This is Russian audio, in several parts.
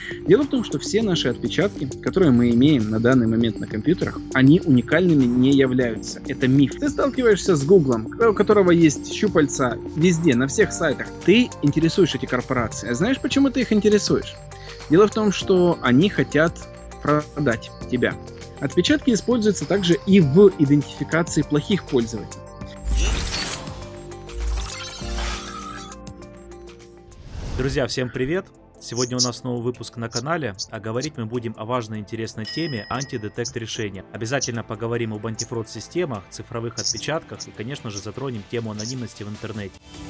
Дело в том, что все наши отпечатки, которые мы имеем на данный момент на компьютерах, они уникальными не являются. Это миф. Ты сталкиваешься с Гуглом, у которого есть щупальца везде, на всех сайтах. Ты интересуешь эти корпорации. А знаешь, почему ты их интересуешь? Дело в том, что они хотят продать тебя. Отпечатки используются также и в идентификации плохих пользователей. Друзья, всем привет! Сегодня у нас новый выпуск на канале, а говорить мы будем о важной и интересной теме антидетект решения. Обязательно поговорим об антифрод-системах, цифровых отпечатках и, конечно же, затронем тему анонимности в интернете.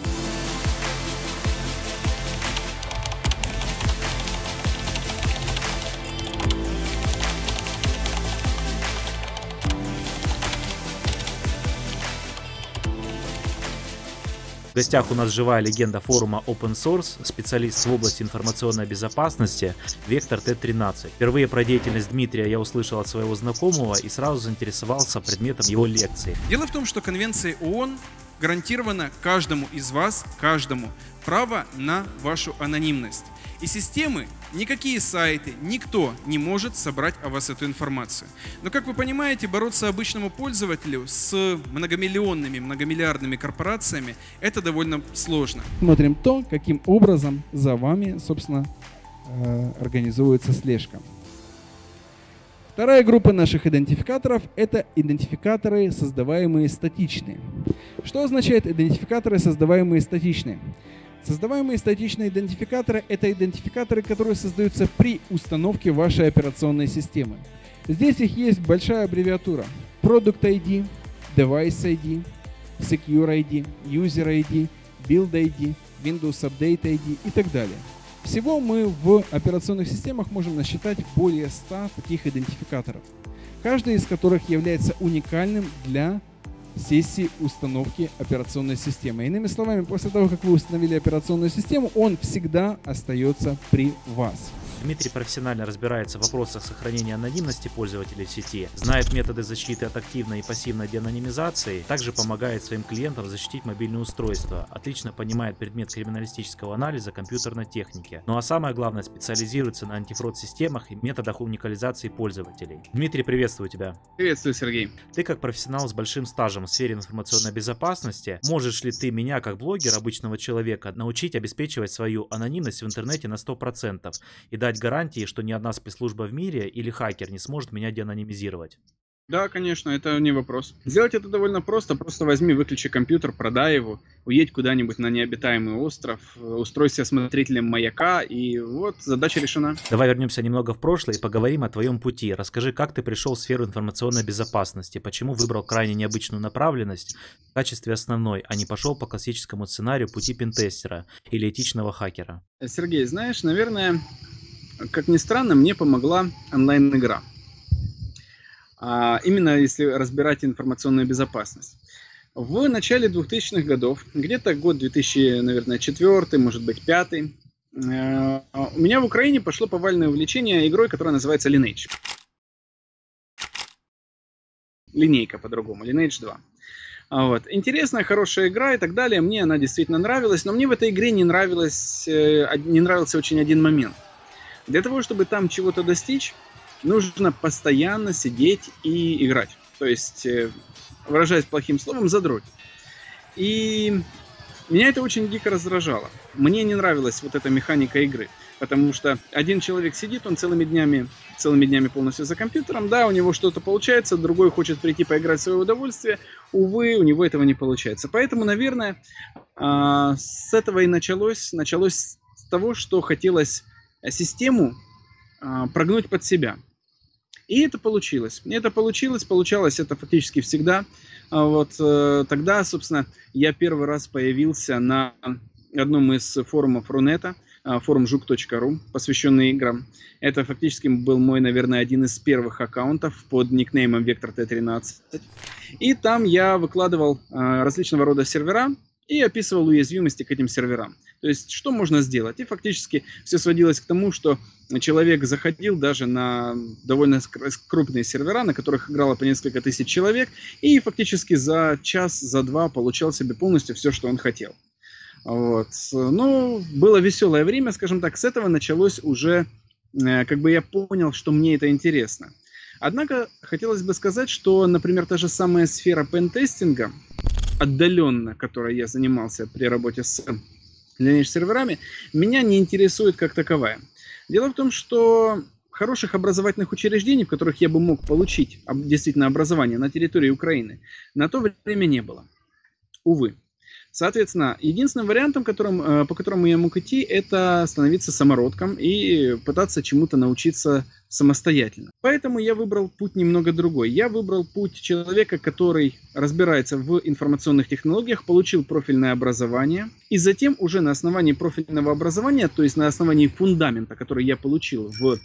В гостях у нас живая легенда форума Open Source, специалист в области информационной безопасности Вектор Т-13. Впервые про деятельность Дмитрия я услышал от своего знакомого и сразу заинтересовался предметом его лекции. Дело в том, что Конвенцией ООН гарантировано каждому из вас, каждому, право на вашу анонимность. И системы, никакие сайты, никто не может собрать о вас эту информацию. Но, как вы понимаете, бороться обычному пользователю с многомиллионными, многомиллиардными корпорациями – это довольно сложно. Смотрим то, каким образом за вами, собственно, организуется слежка. Вторая группа наших идентификаторов – это идентификаторы, создаваемые статичные. Что означает идентификаторы, создаваемые статичные? Создаваемые статичные идентификаторы – это идентификаторы, которые создаются при установке вашей операционной системы. Здесь их есть большая аббревиатура: Product ID, Device ID, Secure ID, User ID, Build ID, Windows Update ID и так далее. Всего мы в операционных системах можем насчитать более 100 таких идентификаторов, каждый из которых является уникальным для сессии установки операционной системы. Иными словами, после того, как вы установили операционную систему, он всегда остается при вас. Дмитрий профессионально разбирается в вопросах сохранения анонимности пользователей в сети, знает методы защиты от активной и пассивной деанонимизации, также помогает своим клиентам защитить мобильные устройства, отлично понимает предмет криминалистического анализа компьютерной техники. Ну а самое главное, специализируется на антифрод-системах и методах уникализации пользователей. Дмитрий, приветствую тебя. Приветствую, Сергей. Ты как профессионал с большим стажем в сфере информационной безопасности, можешь ли ты меня, как блогер, обычного человека, научить обеспечивать свою анонимность в интернете на 100% и дать гарантии, что ни одна спецслужба в мире или хакер не сможет меня деанонимизировать? Да, конечно, это не вопрос. Сделать это довольно просто. Просто возьми, выключи компьютер, продай его, уедь куда-нибудь на необитаемый остров, устройся смотрителем маяка, и вот задача решена. Давай вернемся немного в прошлое и поговорим о твоем пути. Расскажи, как ты пришел в сферу информационной безопасности, почему выбрал крайне необычную направленность в качестве основной, а не пошел по классическому сценарию пути пентестера или этичного хакера? Сергей, знаешь, наверное, как ни странно, мне помогла онлайн-игра. Именно если разбирать информационную безопасность. В начале 2000-х годов, где-то год 2004, может быть 2005, у меня в Украине пошло повальное увлечение игрой, которая называется Lineage. Линейка по-другому, Lineage 2. Вот. Интересная, хорошая игра и так далее. Мне она действительно нравилась, но мне в этой игре не нравился очень один момент. Для того, чтобы там чего-то достичь, нужно постоянно сидеть и играть. То есть, выражаясь плохим словом, задроть. И меня это очень дико раздражало. Мне не нравилась вот эта механика игры. Потому что один человек сидит, он целыми днями полностью за компьютером. Да, у него что-то получается, другой хочет прийти поиграть в свое удовольствие. Увы, у него этого не получается. Поэтому, наверное, с этого и началось. Началось с того, что хотелось систему прогнуть под себя. И это получилось. Получалось это фактически всегда. Вот тогда, собственно, я первый раз появился на одном из форумов Рунета, форум жук.ру, посвященный играм. Это фактически был мой, наверное, один из первых аккаунтов под никнеймом Вектор Т-13. И там я выкладывал различного рода сервера и описывал уязвимости к этим серверам. То есть, что можно сделать? И фактически все сводилось к тому, что человек заходил даже на довольно крупные сервера, на которых играло по несколько тысяч человек, и фактически за час, за два получал себе полностью все, что он хотел. Вот. Ну, было веселое время, скажем так. С этого началось уже как бы я понял, что мне это интересно. Однако хотелось бы сказать, что, например, та же самая сфера пентестинга, отдаленно, которой я занимался при работе с Lineage серверами, меня не интересует как таковая. Дело в том, что хороших образовательных учреждений, в которых я бы мог получить действительно образование на территории Украины, на то время не было. Увы. Соответственно, единственным вариантом, по которому я мог идти, это становиться самородком и пытаться чему-то научиться самостоятельно. Поэтому я выбрал путь немного другой. Я выбрал путь человека, который разбирается в информационных технологиях, получил профильное образование, и затем уже на основании профильного образования, то есть на основании фундамента, который я получил в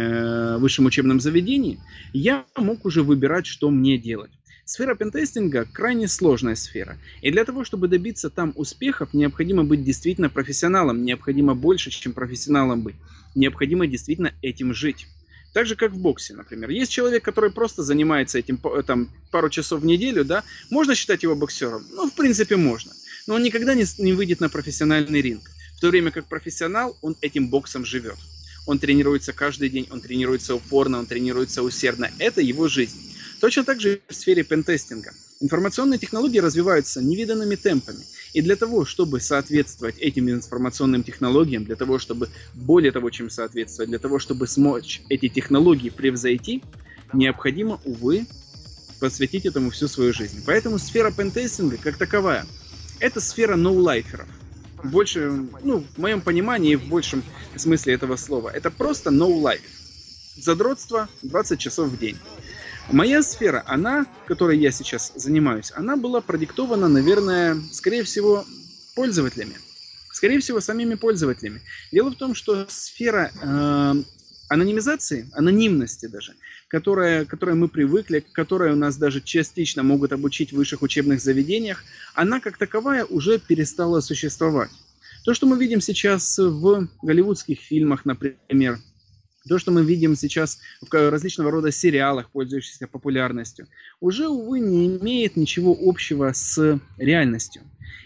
высшем учебном заведении, я мог уже выбирать, что мне делать. Сфера пентестинга крайне сложная сфера. И для того, чтобы добиться там успехов, необходимо быть действительно профессионалом. Необходимо больше, чем профессионалом быть. Необходимо действительно этим жить. Так же, как в боксе, например. Есть человек, который просто занимается этим там, пару часов в неделю, да? Можно считать его боксером? Ну, в принципе, можно. Но он никогда не выйдет на профессиональный ринг. В то время как профессионал, он этим боксом живет. Он тренируется каждый день, он тренируется упорно, он тренируется усердно. Это его жизнь. Точно так же в сфере пентестинга. Информационные технологии развиваются невиданными темпами. И для того, чтобы соответствовать этим информационным технологиям, для того, чтобы более того, чем соответствовать, для того, чтобы смочь эти технологии превзойти, необходимо, увы, посвятить этому всю свою жизнь. Поэтому сфера пентестинга, как таковая, это сфера ноулайферов. Больше, в моем понимании, в большем смысле этого слова, это просто no-life. Задротство 20 часов в день. Моя сфера, которой я сейчас занимаюсь, она была продиктована, наверное, скорее всего, пользователями. Скорее всего, самими пользователями. Дело в том, что сфера анонимизации, анонимности даже, к которой мы привыкли, к которой у нас даже частично могут обучить в высших учебных заведениях, она как таковая уже перестала существовать. То, что мы видим сейчас в голливудских фильмах, например, то, что мы видим сейчас в различного рода сериалах, пользующихся популярностью, уже, увы, не имеет ничего общего с реальностью.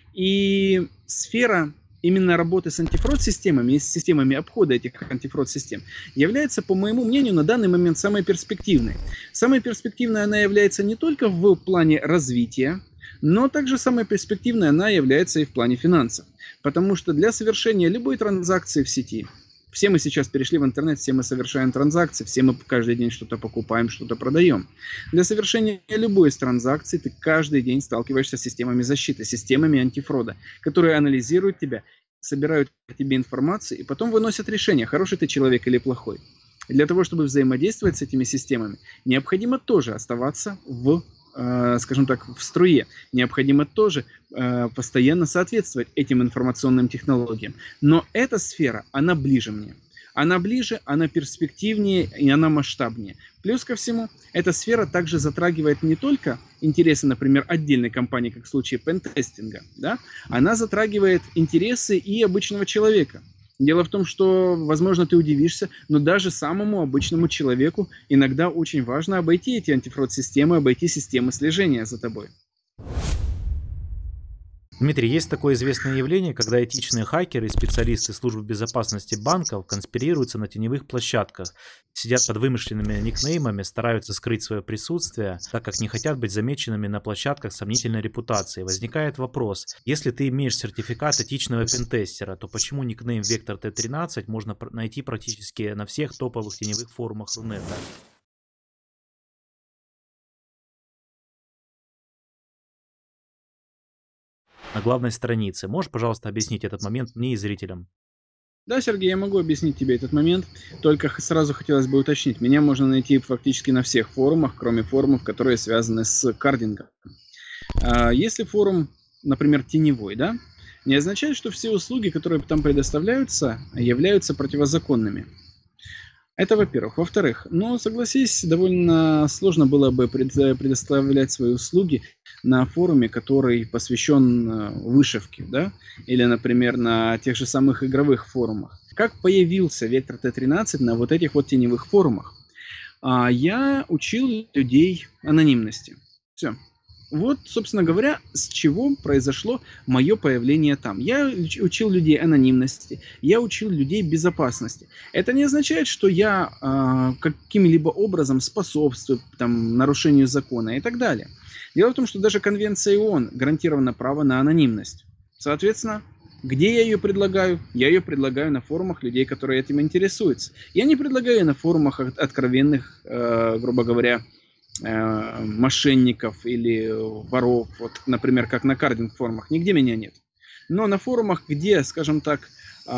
И сфера именно работы с антифрод-системами и с системами обхода этих антифрод-систем является, по моему мнению, на данный момент самой перспективной. Самой перспективной она является не только в плане развития, но также самой перспективной она является и в плане финансов. Потому что для совершения любой транзакции в сети, все мы сейчас перешли в интернет, все мы совершаем транзакции, все мы каждый день что-то покупаем, что-то продаем. Для совершения любой из транзакций ты каждый день сталкиваешься с системами защиты, системами антифрода, которые анализируют тебя, собирают о тебе информацию и потом выносят решение, хороший ты человек или плохой. И для того, чтобы взаимодействовать с этими системами, необходимо тоже оставаться скажем так, в струе. Необходимо тоже постоянно соответствовать этим информационным технологиям. Но эта сфера, она ближе мне. Она ближе, она перспективнее и она масштабнее. Плюс ко всему, эта сфера также затрагивает не только интересы, например, отдельной компании, как в случае пентестинга, да? Она затрагивает интересы и обычного человека. Дело в том, что, возможно, ты удивишься, но даже самому обычному человеку иногда очень важно обойти эти антифрод-системы, обойти системы слежения за тобой. Дмитрий, есть такое известное явление, когда этичные хакеры и специалисты службы безопасности банков конспирируются на теневых площадках, сидят под вымышленными никнеймами, стараются скрыть свое присутствие, так как не хотят быть замеченными на площадках сомнительной репутации. Возникает вопрос, если ты имеешь сертификат этичного пентестера, то почему никнейм Vector T13 можно найти практически на всех топовых теневых форумах Рунета? На главной странице. Можешь, пожалуйста, объяснить этот момент мне и зрителям? Да, Сергей, я могу объяснить тебе этот момент, только сразу хотелось бы уточнить. Меня можно найти фактически на всех форумах, кроме форумов, которые связаны с кардингом. Если форум, например, теневой, да, не означает, что все услуги, которые там предоставляются, являются противозаконными. Это во-первых. Во-вторых, согласись, довольно сложно было бы предоставлять свои услуги на форуме, который посвящен вышивке, да? Или, например, на тех же самых игровых форумах. Как появился Vector T13 на вот этих вот теневых форумах? Я учил людей анонимности. Все. Вот, собственно говоря, с чего произошло мое появление там. Я учил людей анонимности, я учил людей безопасности. Это не означает, что я каким-либо образом способствую там, нарушению закона и так далее. Дело в том, что даже Конвенция ООН гарантировано право на анонимность. Соответственно, где я ее предлагаю? Я ее предлагаю на форумах людей, которые этим интересуются. Я не предлагаю ее на форумах откровенных, грубо говоря, мошенников или воров, вот, например, как на кардинг-форумах, нигде меня нет. Но на форумах, где, скажем так,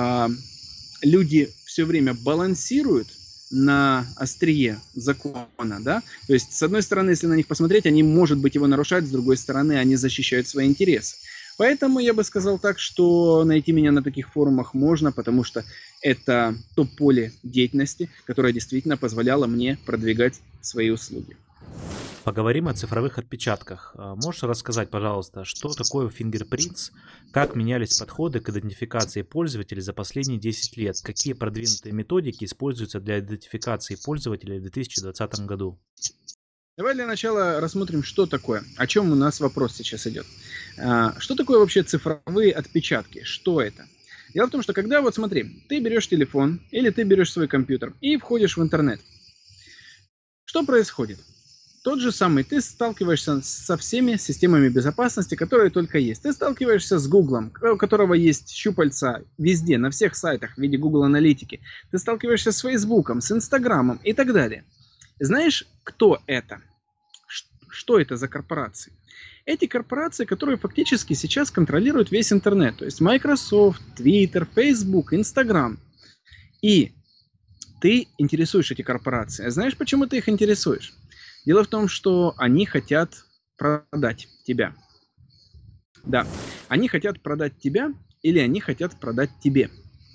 люди все время балансируют на острие закона, да, то есть, с одной стороны, если на них посмотреть, они, может быть, его нарушают, с другой стороны, они защищают свои интересы. Поэтому я бы сказал так, что найти меня на таких форумах можно, потому что это то поле деятельности, которое действительно позволяло мне продвигать свои услуги. Поговорим о цифровых отпечатках. Можешь рассказать, пожалуйста, что такое Fingerprints, как менялись подходы к идентификации пользователей за последние 10 лет, какие продвинутые методики используются для идентификации пользователей в 2020 году? Давай для начала рассмотрим, что такое, о чем у нас вопрос сейчас идет. Что такое вообще цифровые отпечатки? Что это? Дело в том, что когда, вот смотри, ты берешь телефон или ты берешь свой компьютер и входишь в интернет. Что происходит? Тот же самый, ты сталкиваешься со всеми системами безопасности, которые только есть. Ты сталкиваешься с Гуглом, у которого есть щупальца везде, на всех сайтах в виде Google аналитики. Ты сталкиваешься с Фейсбуком, с Инстаграмом и так далее. Знаешь, кто это? Что это за корпорации? Эти корпорации, которые фактически сейчас контролируют весь интернет. То есть Microsoft, Twitter, Facebook, Instagram. И ты интересуешь эти корпорации. А знаешь, почему ты их интересуешь? Дело в том, что они хотят продать тебя. Да, они хотят продать тебя или они хотят продать тебе.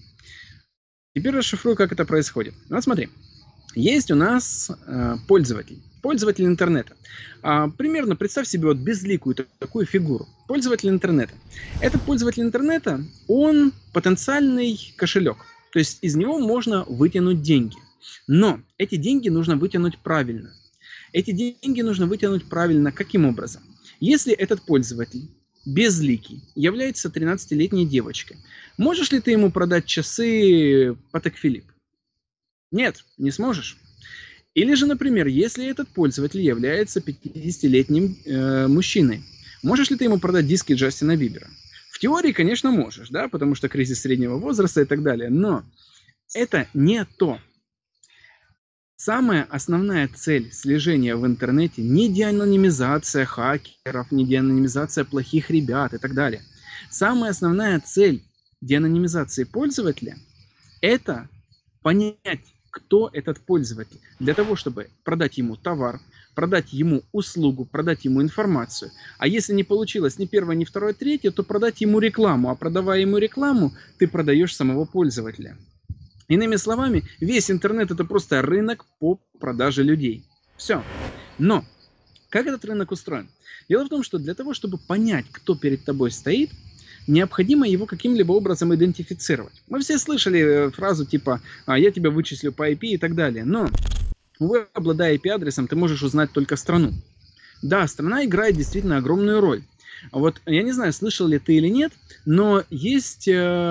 Теперь расшифрую, как это происходит. Вот смотри. Есть у нас пользователь интернета. Примерно представь себе вот безликую такую фигуру. Пользователь интернета. Этот пользователь интернета, он потенциальный кошелек. То есть из него можно вытянуть деньги. Но эти деньги нужно вытянуть правильно. Эти деньги нужно вытянуть правильно каким образом? Если этот пользователь безликий, является 13-летней девочкой, можешь ли ты ему продать часы Patek Philippe? Нет, не сможешь. Или же, например, если этот пользователь является 50-летним мужчиной, можешь ли ты ему продать диски Джастина Бибера? В теории, конечно, можешь, да, потому что кризис среднего возраста и так далее, но это не то. Самая основная цель слежения в интернете не деанонимизация хакеров, не деанонимизация плохих ребят и так далее. Самая основная цель деанонимизации пользователя – это понять, кто этот пользователь, для того, чтобы продать ему товар, продать ему услугу, продать ему информацию. А если не получилось ни первое, ни второе, третье, то продать ему рекламу. А продавая ему рекламу, ты продаешь самого пользователя. Иными словами, весь интернет – это просто рынок по продаже людей. Все. Но как этот рынок устроен? Дело в том, что для того, чтобы понять, кто перед тобой стоит, необходимо его каким-либо образом идентифицировать. Мы все слышали фразу типа «я тебя вычислю по IP» и так далее. Но, увы, обладая IP-адресом, ты можешь узнать только страну. Да, страна играет действительно огромную роль. Вот я не знаю, слышал ли ты или нет, но есть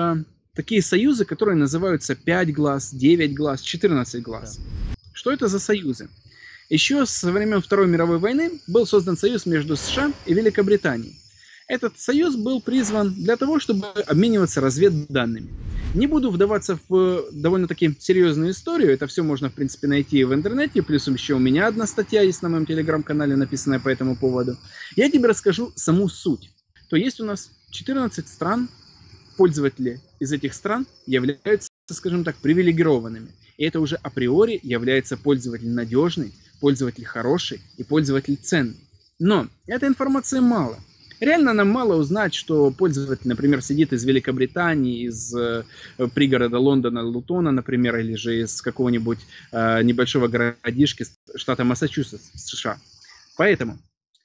такие союзы, которые называются 5 глаз, 9 глаз, 14 глаз. Что это за союзы? Еще со времен Второй мировой войны был создан союз между США и Великобританией. Этот союз был призван для того, чтобы обмениваться разведданными. Не буду вдаваться в довольно-таки серьезную историю, это все можно, в принципе, найти в интернете, плюс еще у меня одна статья есть на моем телеграм-канале, написанная по этому поводу. Я тебе расскажу саму суть. То есть у нас 14 стран, пользователи из этих стран являются, скажем так, привилегированными. И это уже априори является пользователь надежный, пользователь хороший и пользователь ценный. Но этой информации мало. Реально нам мало узнать, что пользователь, например, сидит из Великобритании, из пригорода Лондона, Лутона, например, или же из какого-нибудь небольшого городишки штата Массачусетс, США. Поэтому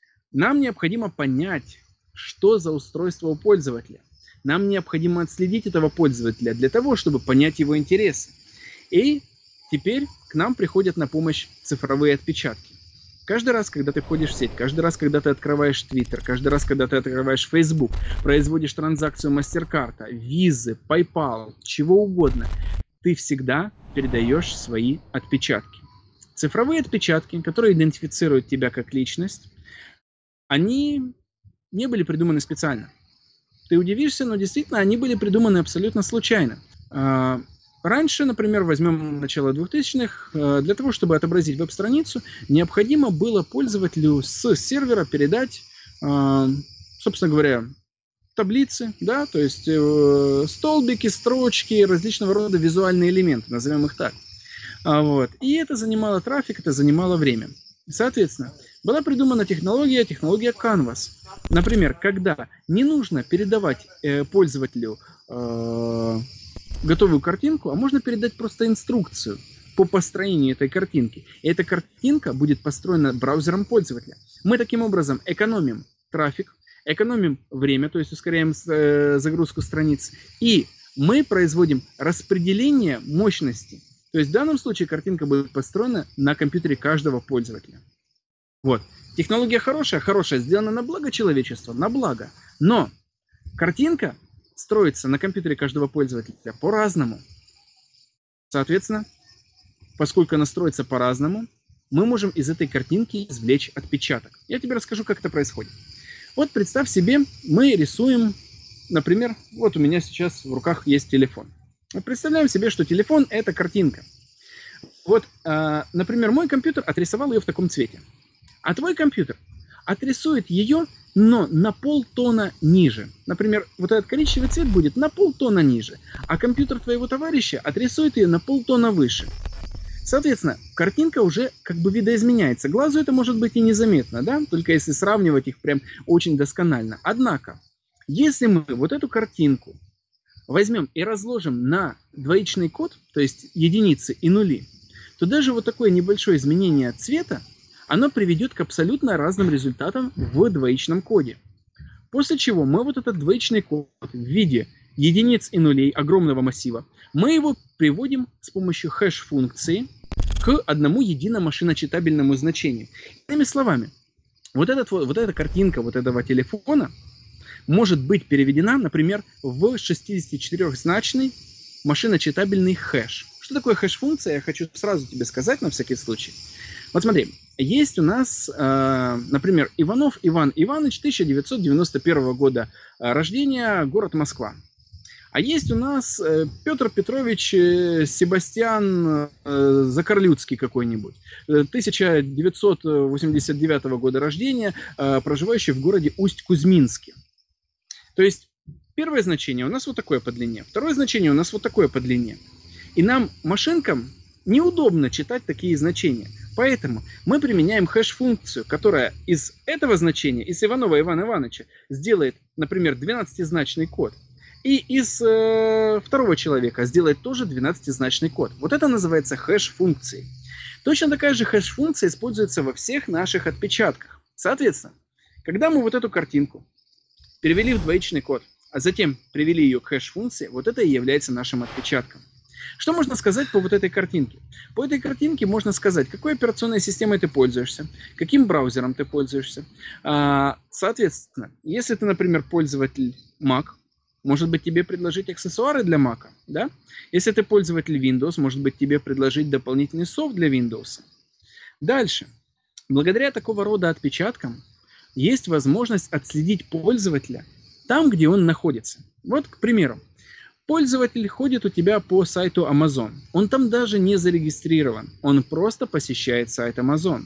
нам необходимо понять, что за устройство у пользователя. Нам необходимо отследить этого пользователя для того, чтобы понять его интересы. И теперь к нам приходят на помощь цифровые отпечатки. Каждый раз, когда ты входишь в сеть, каждый раз, когда ты открываешь Twitter, каждый раз, когда ты открываешь Facebook, производишь транзакцию MasterCard, Visa, PayPal, чего угодно, ты всегда передаешь свои отпечатки. Цифровые отпечатки, которые идентифицируют тебя как личность, они не были придуманы специально. Ты удивишься, но действительно они были придуманы абсолютно случайно. Раньше, например, возьмем начало 2000-х, для того, чтобы отобразить веб-страницу, необходимо было пользователю с сервера передать, собственно говоря, таблицы, да, то есть столбики, строчки, различного рода визуальные элементы, назовем их так. Вот. И это занимало трафик, это занимало время. Соответственно, была придумана технология Canvas. Например, когда не нужно передавать пользователю готовую картинку, а можно передать просто инструкцию по построению этой картинки. И эта картинка будет построена браузером пользователя. Мы таким образом экономим трафик, экономим время, то есть ускоряем загрузку страниц, и мы производим распределение мощности. То есть в данном случае картинка будет построена на компьютере каждого пользователя. Вот. Технология хорошая, сделана на благо человечества, на благо. Но картинка строится на компьютере каждого пользователя по-разному. Соответственно, поскольку она строится по-разному, мы можем из этой картинки извлечь отпечаток. Я тебе расскажу, как это происходит. Вот представь себе, мы рисуем, например, вот у меня сейчас в руках есть телефон. Представляем себе, что телефон – это картинка. Вот, например, мой компьютер отрисовал ее в таком цвете. А твой компьютер отрисует ее, но на полтона ниже. Например, вот этот коричневый цвет будет на полтона ниже, а компьютер твоего товарища отрисует ее на полтона выше. Соответственно, картинка уже как бы видоизменяется. Глазу это может быть и незаметно, да? Только если сравнивать их прям очень досконально. Однако, если мы вот эту картинку возьмем и разложим на двоичный код, то есть единицы и нули, то даже вот такое небольшое изменение цвета, оно приведет к абсолютно разным результатам в двоичном коде. После чего мы вот этот двоичный код в виде единиц и нулей огромного массива, мы его приводим с помощью хэш-функции к одному единому машиночитабельному значению. Иными словами, вот эта картинка вот этого телефона может быть переведена, например, в 64-значный машиночитабельный хэш. Что такое хэш-функция? Я хочу сразу тебе сказать на всякий случай. Вот смотри, есть у нас, например, Иванов Иван Иванович, 1991 года рождения, город Москва. А есть у нас Петр Петрович Себастьян Закарлюцкий какой-нибудь, 1989 года рождения, проживающий в городе Усть-Кузьминске. То есть первое значение у нас вот такое по длине, второе значение у нас вот такое по длине. И нам, машинкам, неудобно читать такие значения. Поэтому мы применяем хэш-функцию, которая из этого значения, из Иванова Ивана Ивановича, сделает, например, 12-значный код. И из второго человека сделает тоже 12-значный код. Вот это называется хэш-функцией. Точно такая же хэш-функция используется во всех наших отпечатках. Соответственно, когда мы вот эту картинку перевели в двоичный код, а затем привели ее к хэш-функции, вот это и является нашим отпечатком. Что можно сказать по вот этой картинке? По этой картинке можно сказать, какой операционной системой ты пользуешься, каким браузером ты пользуешься. Соответственно, если ты, например, пользователь Mac, может быть, тебе предложить аксессуары для Mac, да? Если ты пользователь Windows, может быть, тебе предложить дополнительный софт для Windows. Дальше. Благодаря такого рода отпечаткам есть возможность отследить пользователя там, где он находится. Вот, к примеру, пользователь ходит у тебя по сайту Amazon. Он там даже не зарегистрирован. Он просто посещает сайт Amazon.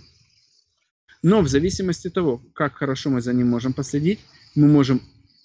Но в зависимости от того, как хорошо мы за ним можем последить, мы можем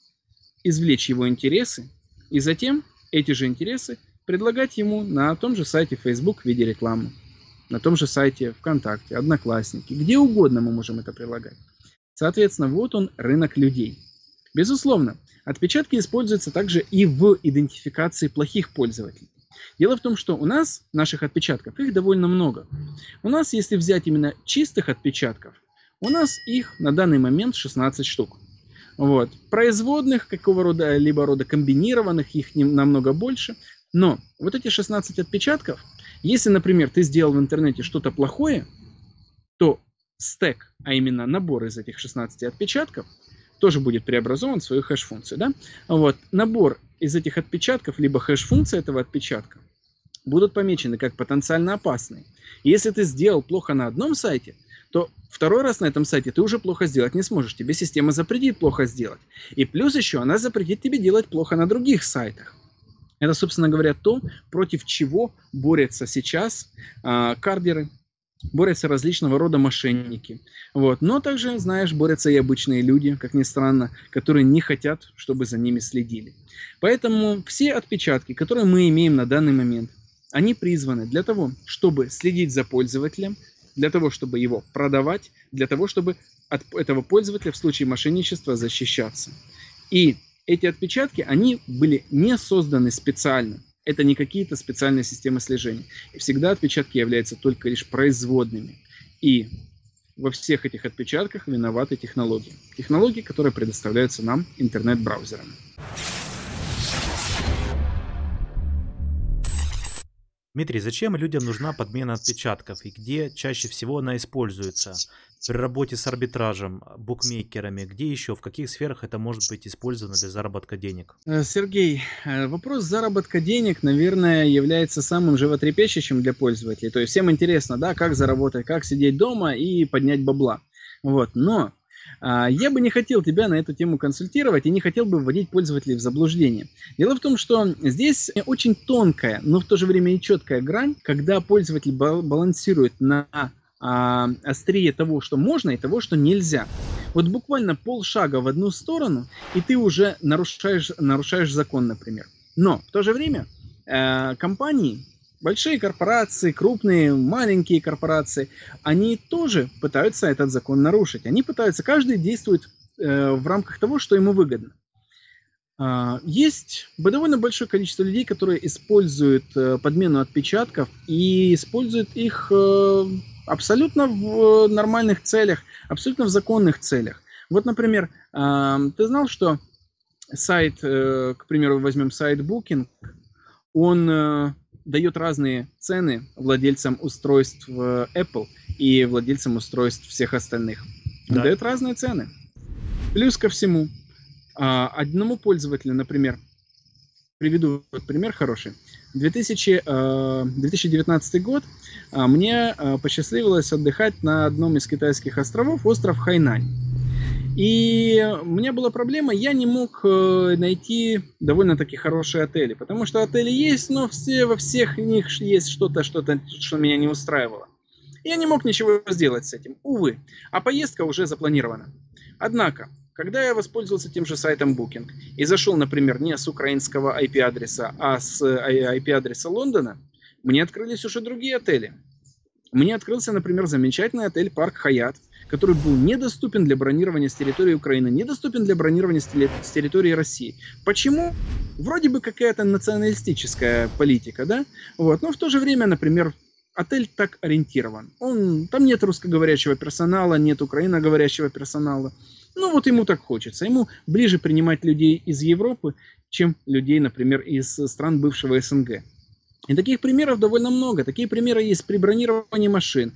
извлечь его интересы и затем эти же интересы предлагать ему на том же сайте Facebook в виде рекламы, на том же сайте ВКонтакте, Одноклассники, где угодно мы можем это предлагать. Соответственно, вот он, рынок людей. Безусловно, отпечатки используются также и в идентификации плохих пользователей. Дело в том, что у нас, наших отпечатков, их довольно много. У нас, если взять именно чистых отпечатков, у нас их на данный момент 16 штук. Вот. Производных, какого рода, либо рода комбинированных, их намного больше. Но вот эти 16 отпечатков, если, например, ты сделал в интернете что-то плохое, то стек, а именно набор из этих 16 отпечатков, тоже будет преобразован в свою хэш-функцию. Да? Вот. Набор из этих отпечатков, либо хэш-функция этого отпечатка, будут помечены как потенциально опасные. Если ты сделал плохо на одном сайте, то второй раз на этом сайте ты уже плохо сделать не сможешь. Тебе система запретит плохо сделать. И плюс еще она запретит тебе делать плохо на других сайтах. Это, собственно говоря, то, против чего борются сейчас кардеры, борются различного рода мошенники. Вот. Но также, знаешь, борются и обычные люди, как ни странно, которые не хотят, чтобы за ними следили. Поэтому все отпечатки, которые мы имеем на данный момент, они призваны для того, чтобы следить за пользователем, для того, чтобы его продавать, для того, чтобы от этого пользователя в случае мошенничества защищаться. И эти отпечатки, они были не созданы специально. Это не какие-то специальные системы слежения. И всегда отпечатки являются только лишь производными. И во всех этих отпечатках виноваты технологии. Технологии, которые предоставляются нам интернет-браузерами. Дмитрий, зачем людям нужна подмена отпечатков и где чаще всего она используется? При работе с арбитражем, букмекерами, где еще, в каких сферах это может быть использовано для заработка денег? Сергей, вопрос заработка денег, наверное, является самым животрепещущим для пользователей. То есть всем интересно, да, как заработать, как сидеть дома и поднять бабла. Вот. Но я бы не хотел тебя на эту тему консультировать и не хотел бы вводить пользователей в заблуждение. Дело в том, что здесь очень тонкая, но в то же время и четкая грань, когда пользователь балансирует на острие того, что можно, и того, что нельзя. Вот буквально полшага в одну сторону, и ты уже нарушаешь закон, например. Но в то же время компании, большие корпорации, крупные, маленькие корпорации, они тоже пытаются этот закон нарушить. Они пытаются, каждый действует в рамках того, что ему выгодно. Есть довольно большое количество людей, которые используют подмену отпечатков и используют их абсолютно в нормальных целях, абсолютно в законных целях. Вот, например, ты знал, что сайт, к примеру, возьмем сайт Booking, он дает разные цены владельцам устройств Apple и владельцам устройств всех остальных. Он дает разные цены. Плюс ко всему, одному пользователю, например, приведу пример хороший. 2019 год мне посчастливилось отдыхать на одном из китайских островов, остров Хайнань. И у меня была проблема, я не мог найти довольно-таки хорошие отели, потому что отели есть, но во всех них есть что-то, что меня не устраивало. Я не мог ничего сделать с этим, увы, а поездка уже запланирована. Однако, когда я воспользовался тем же сайтом Booking и зашел, например, не с украинского IP-адреса, а с IP-адреса Лондона, мне открылись уже другие отели. Мне открылся, например, замечательный отель Парк Хаят, который был недоступен для бронирования с территории Украины, недоступен для бронирования с территории России. Почему? Вроде бы какая-то националистическая политика, да? Вот. Но в то же время, например, отель так ориентирован. Там нет русскоговорящего персонала, нет украиноговорящего персонала. Ну вот ему так хочется. Ему ближе принимать людей из Европы, чем людей, например, из стран бывшего СНГ. И таких примеров довольно много. Такие примеры есть при бронировании машин,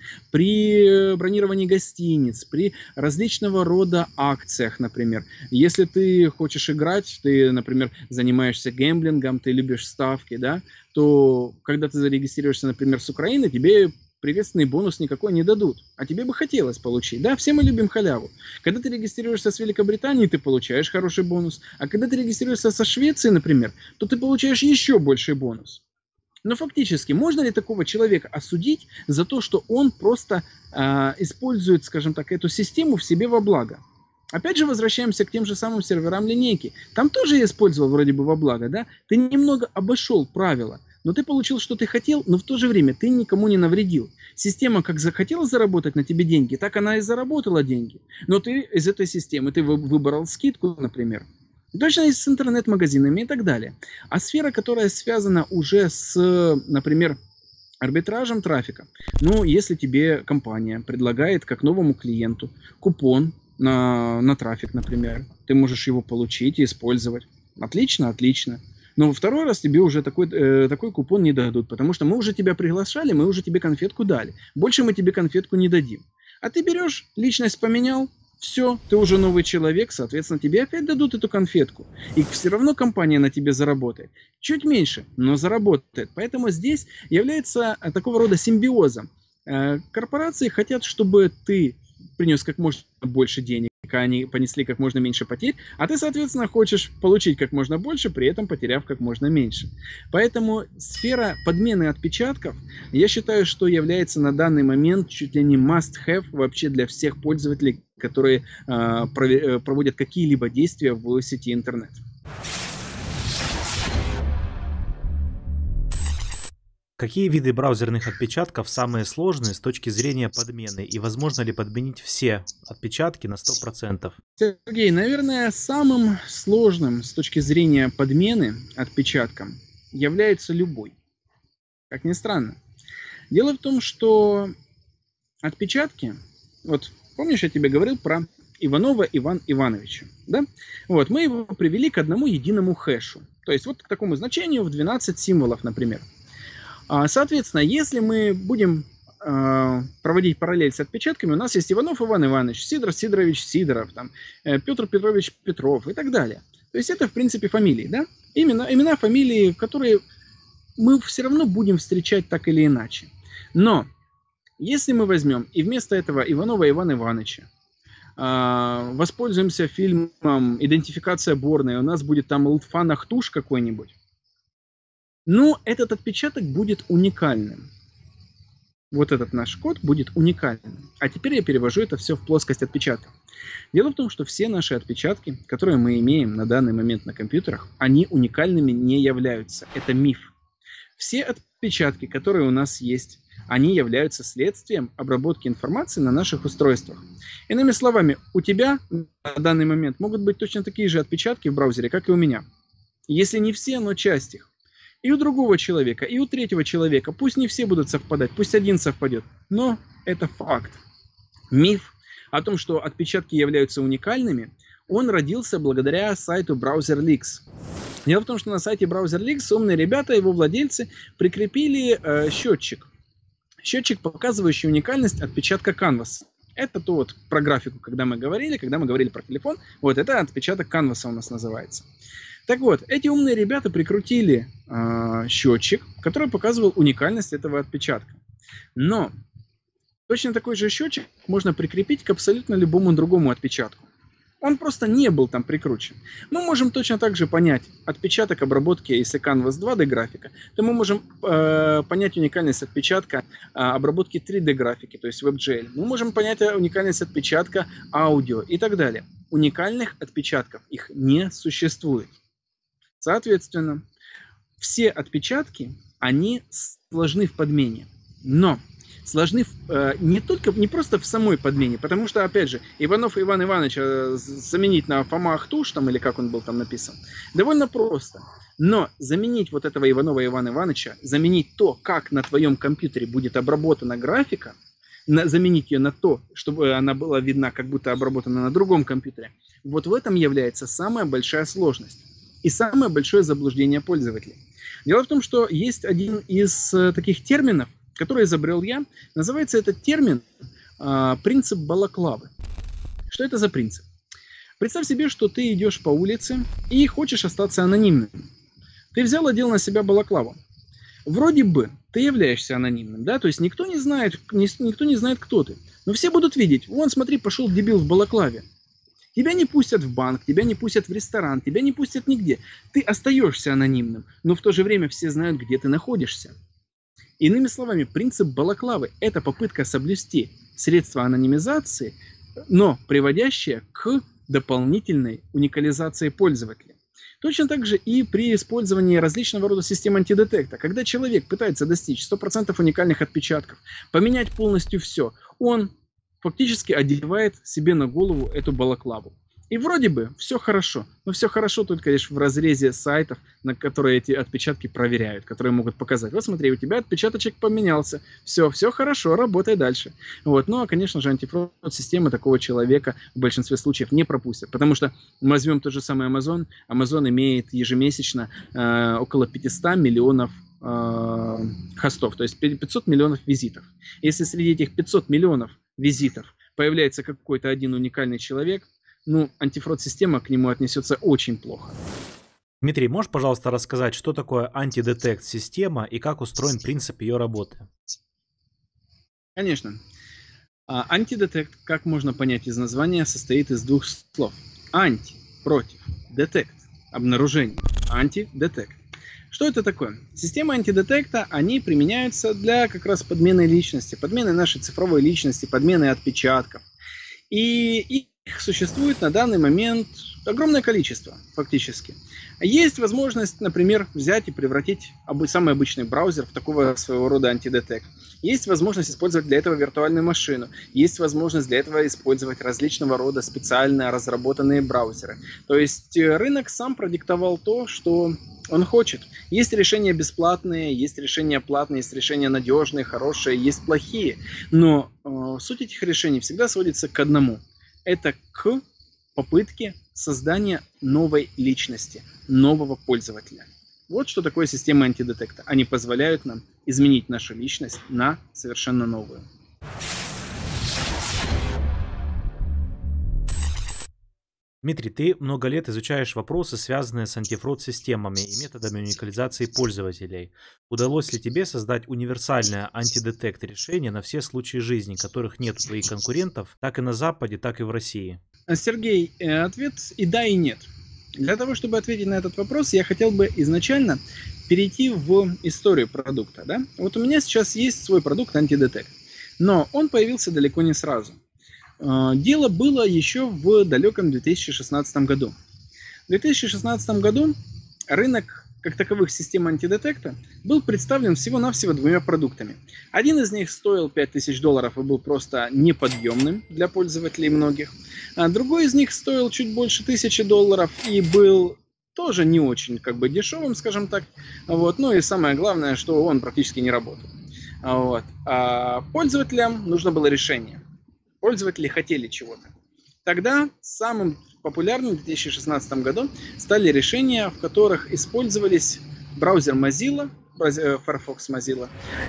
при бронировании гостиниц, при различного рода акциях, например. Если ты хочешь играть, ты, например, занимаешься гэмблингом, ты любишь ставки, да, то когда ты зарегистрируешься, например, с Украины, тебе приветственный бонус никакой не дадут. А тебе бы хотелось получить. Да, все мы любим халяву. Когда ты регистрируешься с Великобритании, ты получаешь хороший бонус. А когда ты регистрируешься со Швецией, например, то ты получаешь еще больший бонус. Но фактически, можно ли такого человека осудить за то, что он просто использует, скажем так, эту систему в себе во благо? Опять же, возвращаемся к тем же самым серверам линейки. Там тоже я использовал вроде бы во благо, да? Ты немного обошел правила, но ты получил, что ты хотел, но в то же время ты никому не навредил. Система как захотела заработать на тебе деньги, так она и заработала деньги. Но ты из этой системы, ты выбрал скидку, например. Точно и с интернет-магазинами и так далее. А сфера, которая связана уже с, например, арбитражем трафика. Ну, если тебе компания предлагает как новому клиенту купон на трафик, например, ты можешь его получить и использовать. Отлично, отлично. Но второй раз тебе уже такой купон не дадут, потому что мы уже тебя приглашали, мы уже тебе конфетку дали. Больше мы тебе конфетку не дадим. А ты берешь, личность поменял, все, ты уже новый человек, соответственно, тебе опять дадут эту конфетку. И все равно компания на тебе заработает. Чуть меньше, но заработает. Поэтому здесь является такого рода симбиозом. Корпорации хотят, чтобы ты принес как можно больше денег, а они понесли как можно меньше потерь, а ты, соответственно, хочешь получить как можно больше, при этом потеряв как можно меньше. Поэтому сфера подмены отпечатков, я считаю, что является на данный момент чуть ли не must-have вообще для всех пользователей, которые проводят какие-либо действия в сети интернет. Какие виды браузерных отпечатков самые сложные с точки зрения подмены? И возможно ли подменить все отпечатки на 100%? Сергей, наверное, самым сложным с точки зрения подмены отпечатком является любой. Как ни странно. Дело в том, что отпечатки, вот помнишь, я тебе говорил про Иванова Ивана Ивановича, да? Вот, мы его привели к одному единому хэшу. То есть вот к такому значению в 12 символов, например. Соответственно, если мы будем проводить параллель с отпечатками, у нас есть Иванов Иван Иванович, Сидоров Сидорович Сидоров, там, Петр Петрович Петров и так далее. То есть это, в принципе, фамилии, да? Имена, фамилии, которые мы все равно будем встречать так или иначе. Но если мы возьмем и вместо этого Иванова Ивана Ивановича воспользуемся фильмом «Идентификация Борна», и у нас будет там Лутфан Ахтуш какой-нибудь, ну, этот отпечаток будет уникальным. Вот этот наш код будет уникальным. А теперь я перевожу это все в плоскость отпечатков. Дело в том, что все наши отпечатки, которые мы имеем на данный момент на компьютерах, они уникальными не являются. Это миф. Все отпечатки, которые у нас есть, они являются следствием обработки информации на наших устройствах. Иными словами, у тебя на данный момент могут быть точно такие же отпечатки в браузере, как и у меня. Если не все, но часть их. И у другого человека, и у третьего человека. Пусть не все будут совпадать, пусть один совпадет. Но это факт. Миф о том, что отпечатки являются уникальными, он родился благодаря сайту BrowserLeaks. Дело в том, что на сайте BrowserLeaks умные ребята, его владельцы, прикрепили счетчик. Счетчик, показывающий уникальность отпечатка Canvas. Это то вот про графику, когда мы говорили про телефон. Вот это отпечаток Canvas у нас называется. Так вот, эти умные ребята прикрутили счетчик, который показывал уникальность этого отпечатка. Но точно такой же счетчик можно прикрепить к абсолютно любому другому отпечатку. Он просто не был там прикручен. Мы можем точно так же понять отпечаток обработки, если Canvas 2D графика, то мы можем понять уникальность отпечатка обработки 3D графики, то есть WebGL. Мы можем понять уникальность отпечатка аудио и так далее. Уникальных отпечатков их не существует. Соответственно, все отпечатки, они сложны в подмене. Но сложны не просто в самой подмене, потому что, опять же, Иванов Иван Иванович заменить на Фома Ахтуш, там, или как он был там написан, довольно просто. Но заменить вот этого Иванова Ивана Ивановича, заменить то, как на твоем компьютере будет обработана графика, заменить ее на то, чтобы она была видна, как будто обработана на другом компьютере, вот в этом является самая большая сложность. И самое большое заблуждение пользователей. Дело в том, что есть один из таких терминов, который изобрел я. Называется этот термин принцип балаклавы. Что это за принцип? Представь себе, что ты идешь по улице и хочешь остаться анонимным. Ты взял, одел на себя балаклаву. Вроде бы ты являешься анонимным, да, то есть никто не знает, кто ты. Но все будут видеть, вон, смотри, пошел дебил в балаклаве. Тебя не пустят в банк, тебя не пустят в ресторан, тебя не пустят нигде. Ты остаешься анонимным, но в то же время все знают, где ты находишься. Иными словами, принцип балаклавы – это попытка соблюсти средства анонимизации, но приводящая к дополнительной уникализации пользователя. Точно так же и при использовании различного рода систем антидетекта. Когда человек пытается достичь 100% уникальных отпечатков, поменять полностью все, он фактически одевает себе на голову эту балаклаву. И вроде бы все хорошо, но все хорошо только лишь в разрезе сайтов, на которые эти отпечатки проверяют, которые могут показать. Вот смотри, у тебя отпечаточек поменялся, все хорошо, работай дальше. Вот. Ну а, конечно же, антифрод-системы такого человека в большинстве случаев не пропустят, потому что мы возьмем тот же самый Amazon. Amazon имеет ежемесячно около 500 миллионов хостов, то есть 500 миллионов визитов. Если среди этих 500 миллионов визитов, появляется какой-то один уникальный человек, ну, антифрод-система к нему отнесется очень плохо. Дмитрий, можешь, пожалуйста, рассказать, что такое антидетект-система и как устроен принцип ее работы? Конечно. Антидетект, как можно понять из названия, состоит из двух слов. Анти – против, детект – обнаружение, антидетект. Что это такое? Системы антидетекта, они применяются для как раз подмены личности, подмены нашей цифровой личности, подмены отпечатков. И их существует на данный момент огромное количество, фактически. Есть возможность, например, взять и превратить самый обычный браузер в такого своего рода антидетект. Есть возможность использовать для этого виртуальную машину. Есть возможность для этого использовать различного рода специально разработанные браузеры. То есть рынок сам продиктовал то, что он хочет. Есть решения бесплатные, есть решения платные, есть решения надежные, хорошие, есть плохие. Но суть этих решений всегда сводится к одному. Это к попытке создания новой личности, нового пользователя. Вот что такое система антидетекта. Они позволяют нам изменить нашу личность на совершенно новую. Дмитрий, ты много лет изучаешь вопросы, связанные с антифрод-системами и методами уникализации пользователей. Удалось ли тебе создать универсальное антидетект решение на все случаи жизни, которых нет у твоих конкурентов, так и на Западе, так и в России? Сергей, ответ и да, и нет. Для того, чтобы ответить на этот вопрос, я хотел бы изначально перейти в историю продукта. Да? Вот у меня сейчас есть свой продукт антидетект, но он появился далеко не сразу. Дело было еще в далеком 2016 году. В 2016 году рынок как таковых систем антидетекта был представлен всего-навсего двумя продуктами. Один из них стоил $5000 и был просто неподъемным для пользователей многих. А другой из них стоил чуть больше $1000 и был тоже не очень дешевым, скажем так. Вот. Ну и самое главное, что он практически не работал. Вот. А пользователям нужно было решение. Пользователи хотели чего-то. Тогда самым популярным в 2016 году стали решения, в которых использовались браузер Mozilla, Firefox Mozilla,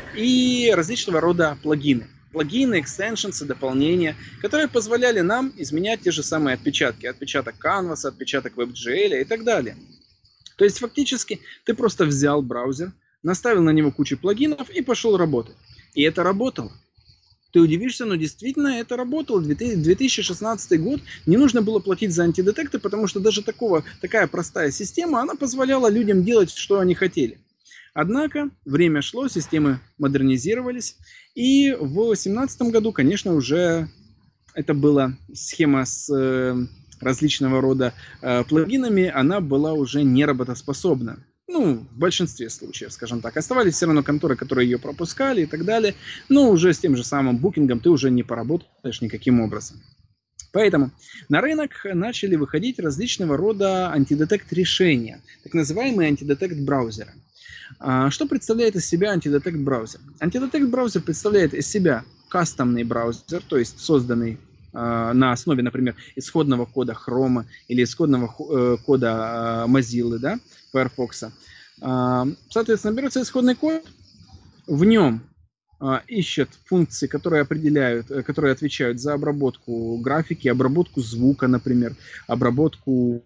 и различного рода плагины. Плагины, экстеншенсы, дополнения, которые позволяли нам изменять те же самые отпечатки. Отпечаток Canvas, отпечаток WebGL и так далее. То есть фактически ты просто взял браузер, наставил на него кучу плагинов и пошел работать. И это работало. Ты удивишься, но действительно это работало. 2016 год, не нужно было платить за антидетекты, потому что даже такая простая система, она позволяла людям делать, что они хотели. Однако время шло, системы модернизировались, и в 2017 году, конечно, уже это была схема с различного рода плагинами, она была уже не работоспособна. Ну, в большинстве случаев, скажем так. Оставались все равно конторы, которые ее пропускали и так далее. Но уже с тем же самым букингом ты уже не поработаешь никаким образом. Поэтому на рынок начали выходить различного рода антидетект решения. Так называемые антидетект браузеры. Что представляет из себя антидетект браузер? Антидетект браузер представляет из себя кастомный браузер, то есть созданный на основе, например, исходного кода Chrome или исходного кода Mozilla, да, Firefox. Соответственно, берется исходный код, в нем ищет функции, которые отвечают за обработку графики, обработку звука, например, обработку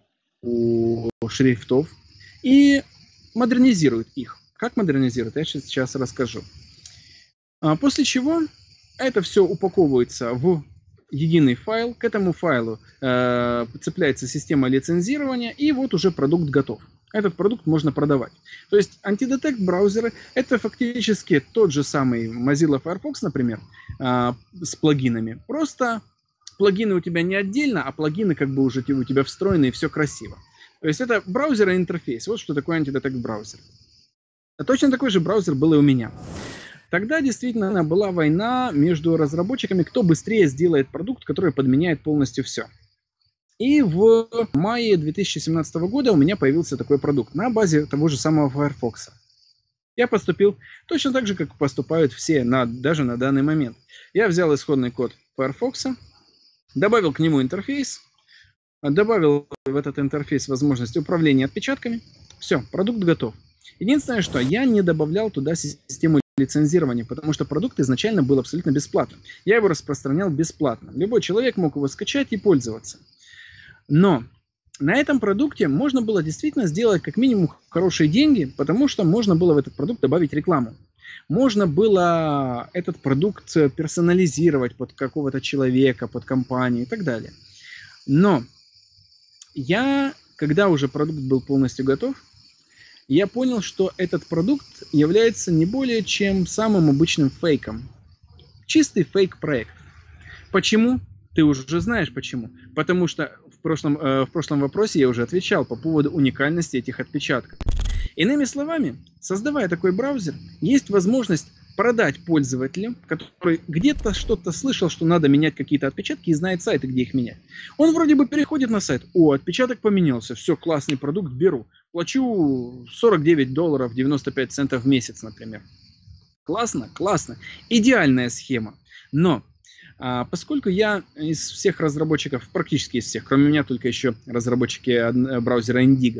шрифтов и модернизирует их. Как модернизирует, я сейчас расскажу. После чего это все упаковывается в единый файл, к этому файлу цепляется система лицензирования, и вот уже продукт готов. Этот продукт можно продавать. То есть антидетект браузеры это фактически тот же самый Mozilla Firefox, например, с плагинами. Просто плагины у тебя не отдельно, а плагины уже у тебя встроены и все красиво. То есть это браузер и интерфейс. Вот что такое антидетект браузер. А точно такой же браузер был и у меня. Тогда действительно была война между разработчиками, кто быстрее сделает продукт, который подменяет полностью все. И в мае 2017 года у меня появился такой продукт на базе того же самого Firefox. Я поступил точно так же, как поступают все, даже на данный момент. Я взял исходный код Firefox, добавил к нему интерфейс, добавил в этот интерфейс возможность управления отпечатками. Все, продукт готов. Единственное, что я не добавлял туда систему лицензирования, потому что продукт изначально был абсолютно бесплатным. Я его распространял бесплатно. Любой человек мог его скачать и пользоваться. Но на этом продукте можно было действительно сделать как минимум хорошие деньги, потому что можно было в этот продукт добавить рекламу. Можно было этот продукт персонализировать под какого-то человека, под компанию и так далее. Но когда уже продукт был полностью готов, я понял, что этот продукт является не более чем самым обычным фейком. Чистый фейк-проект. Почему? Ты уже знаешь почему. Потому что в прошлом вопросе я уже отвечал по поводу уникальности этих отпечатков. Иными словами, создавая такой браузер, есть возможность продать пользователю, который где-то что-то слышал, что надо менять какие-то отпечатки и знает сайты, где их менять. Он вроде бы переходит на сайт, отпечаток поменялся, все, классный продукт, беру. Плачу $49 95 центов в месяц, например. Классно, классно. Идеальная схема. Но поскольку я из всех разработчиков, практически из всех, кроме меня только еще разработчики браузера Indigo,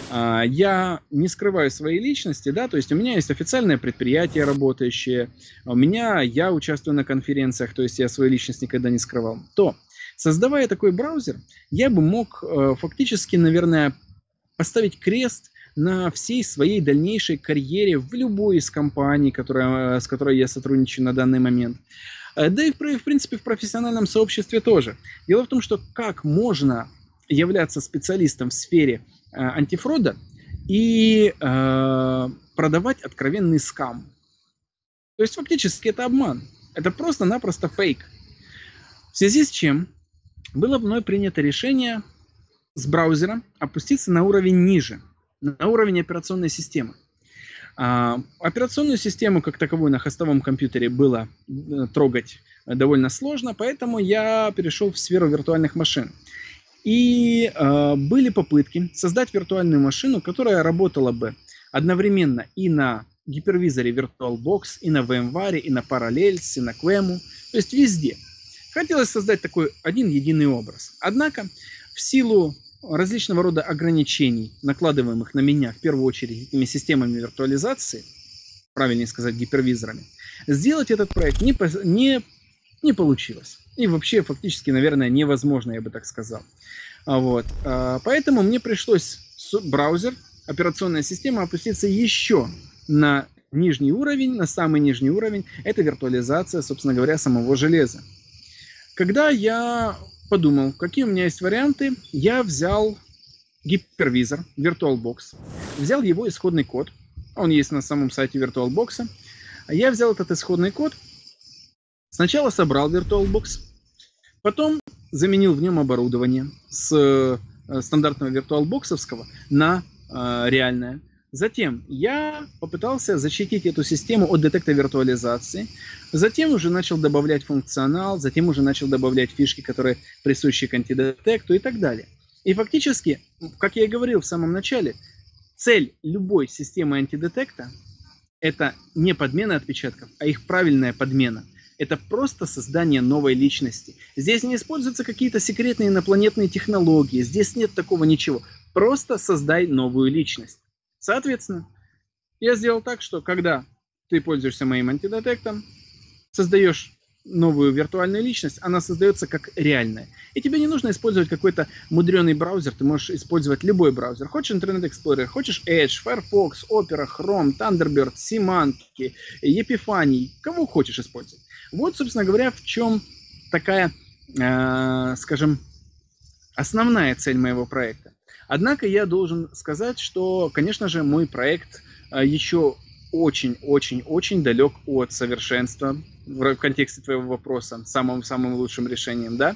я не скрываю своей личности, да, то есть у меня есть официальное предприятие работающее, я участвую на конференциях, то есть я свою личность никогда не скрывал, то, создавая такой браузер, я бы мог фактически, наверное, поставить крест на всей своей дальнейшей карьере в любой из компаний, с которой я сотрудничаю на данный момент. Да и в принципе в профессиональном сообществе тоже. Дело в том, что как можно являться специалистом в сфере антифрода и продавать откровенный скам. То есть фактически это обман. Это просто-напросто фейк. В связи с чем было мной принято решение с браузера опуститься на уровень ниже, на уровень операционной системы. Операционную систему как таковую на хостовом компьютере было трогать довольно сложно, поэтому я перешел в сферу виртуальных машин. И были попытки создать виртуальную машину, которая работала бы одновременно и на гипервизоре VirtualBox, и на VMware, и на Parallels, и на QEMU, то есть везде. Хотелось создать такой один единый образ. Однако в силу различного рода ограничений, накладываемых на меня, в первую очередь, этими системами виртуализации, правильнее сказать, гипервизорами, сделать этот проект не получилось. И вообще, фактически, наверное, невозможно, я бы так сказал. Поэтому мне пришлось браузер, операционная система опуститься еще на нижний уровень, на самый нижний уровень. Это виртуализация, собственно говоря, самого железа. Когда я подумал, какие у меня есть варианты, я взял гипервизор VirtualBox, взял его исходный код, он есть на самом сайте VirtualBox, я взял этот исходный код, сначала собрал VirtualBox, потом заменил в нем оборудование с стандартного VirtualBox-овского на реальное. Затем я попытался защитить эту систему от детекта виртуализации. Затем уже начал добавлять функционал, затем уже начал добавлять фишки, которые присущи к антидетекту и так далее. И фактически, как я и говорил в самом начале, цель любой системы антидетекта – это не подмена отпечатков, а их правильная подмена. Это просто создание новой личности. Здесь не используются какие-то секретные инопланетные технологии, здесь нет такого ничего. Просто создай новую личность. Соответственно, я сделал так, что когда ты пользуешься моим антидетектом, создаешь новую виртуальную личность, она создается как реальная. И тебе не нужно использовать какой-то мудреный браузер, ты можешь использовать любой браузер. Хочешь Internet Explorer, хочешь Edge, Firefox, Opera, Chrome, Thunderbird, Symantec, Epiphany, кого хочешь использовать. Вот, собственно говоря, в чем такая, скажем, основная цель моего проекта. Однако я должен сказать, что, конечно же, мой проект еще очень-очень-очень далек от совершенства в контексте твоего вопроса, самым лучшим решением, да,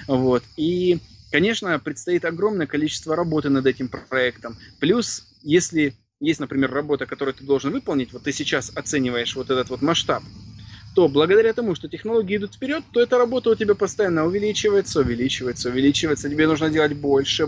И, конечно, предстоит огромное количество работы над этим проектом. Плюс, если есть, например, работа, которую ты должен выполнить, вот ты сейчас оцениваешь вот этот вот масштаб, то благодаря тому, что технологии идут вперед, то эта работа у тебя постоянно увеличивается. Тебе нужно делать больше.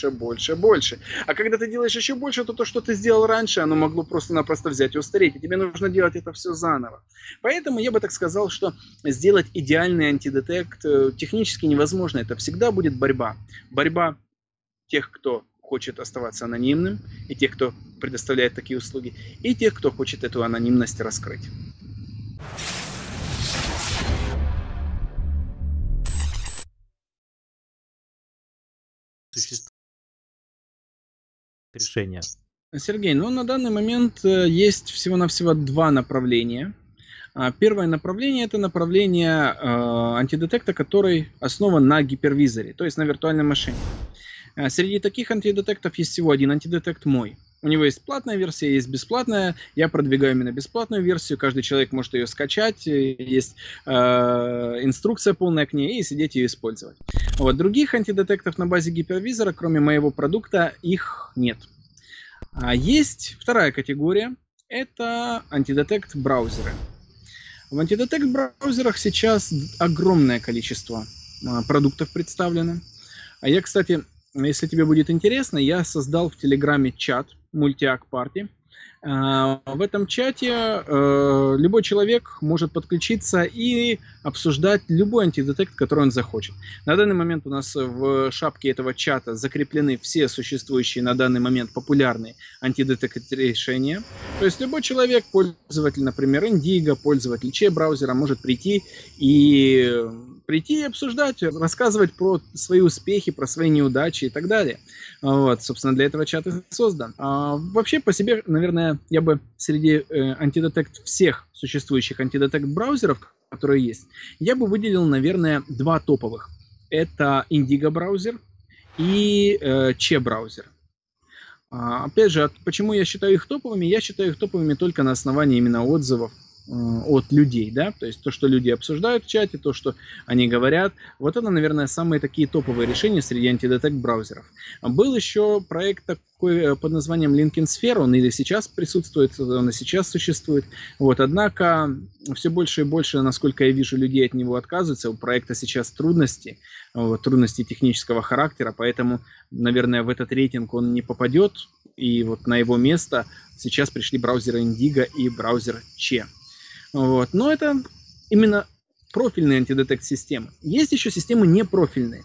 А когда ты делаешь еще больше, то то, что ты сделал раньше, оно могло просто-напросто взять и устареть. И тебе нужно делать это все заново. Поэтому я бы так сказал, что сделать идеальный антидетект технически невозможно. Это всегда будет борьба. Борьба тех, кто хочет оставаться анонимным, и тех, кто предоставляет такие услуги, и тех, кто хочет эту анонимность раскрыть. Существует решение. Сергей, ну на данный момент есть всего-навсего два направления. Первое направление – это направление антидетекта, который основан на гипервизоре, то есть на виртуальной машине. Среди таких антидетектов есть всего один антидетект мой. У него есть платная версия, есть бесплатная. Я продвигаю именно бесплатную версию. Каждый человек может ее скачать. Есть инструкция полная к ней и сидеть ее использовать. Вот. Других антидетектов на базе гипервизора, кроме моего продукта, их нет. Есть вторая категория. Это антидетект браузеры. В антидетект браузерах сейчас огромное количество продуктов представлено. А я, кстати, если тебе будет интересно, я создал в Телеграме чат Multiac Party. В этом чате любой человек может подключиться и обсуждать любой антидетект, который он захочет. На данный момент у нас в шапке этого чата закреплены все существующие на данный момент популярные антидетект решения. То есть любой человек, пользователь, например, Indigo, пользователь Че-браузера, может прийти и обсуждать, рассказывать про свои успехи, про свои неудачи и так далее. Вот, собственно, для этого чат и создан. Вообще, по себе, наверное, я бы среди антидетект всех существующих антидетект браузеров, которые есть, я бы выделил, наверное, два топовых. Это Indigo браузер и Че браузер. Опять же, почему я считаю их топовыми? Я считаю их топовыми только на основании именно отзывов от людей, да, то есть то, что люди обсуждают в чате, то, что они говорят, вот это, наверное, самые такие топовые решения среди антидетект браузеров. Был еще проект такой под названием LinkedIn Sphere, он и сейчас присутствует, он и сейчас существует, вот, однако все больше и больше, насколько я вижу, людей от него отказываются, у проекта сейчас трудности, вот, трудности технического характера, поэтому, наверное, в этот рейтинг он не попадет, и вот на его место сейчас пришли браузеры Indigo и браузер Че. Вот. Но это именно профильные антидетект-системы. Есть еще системы непрофильные.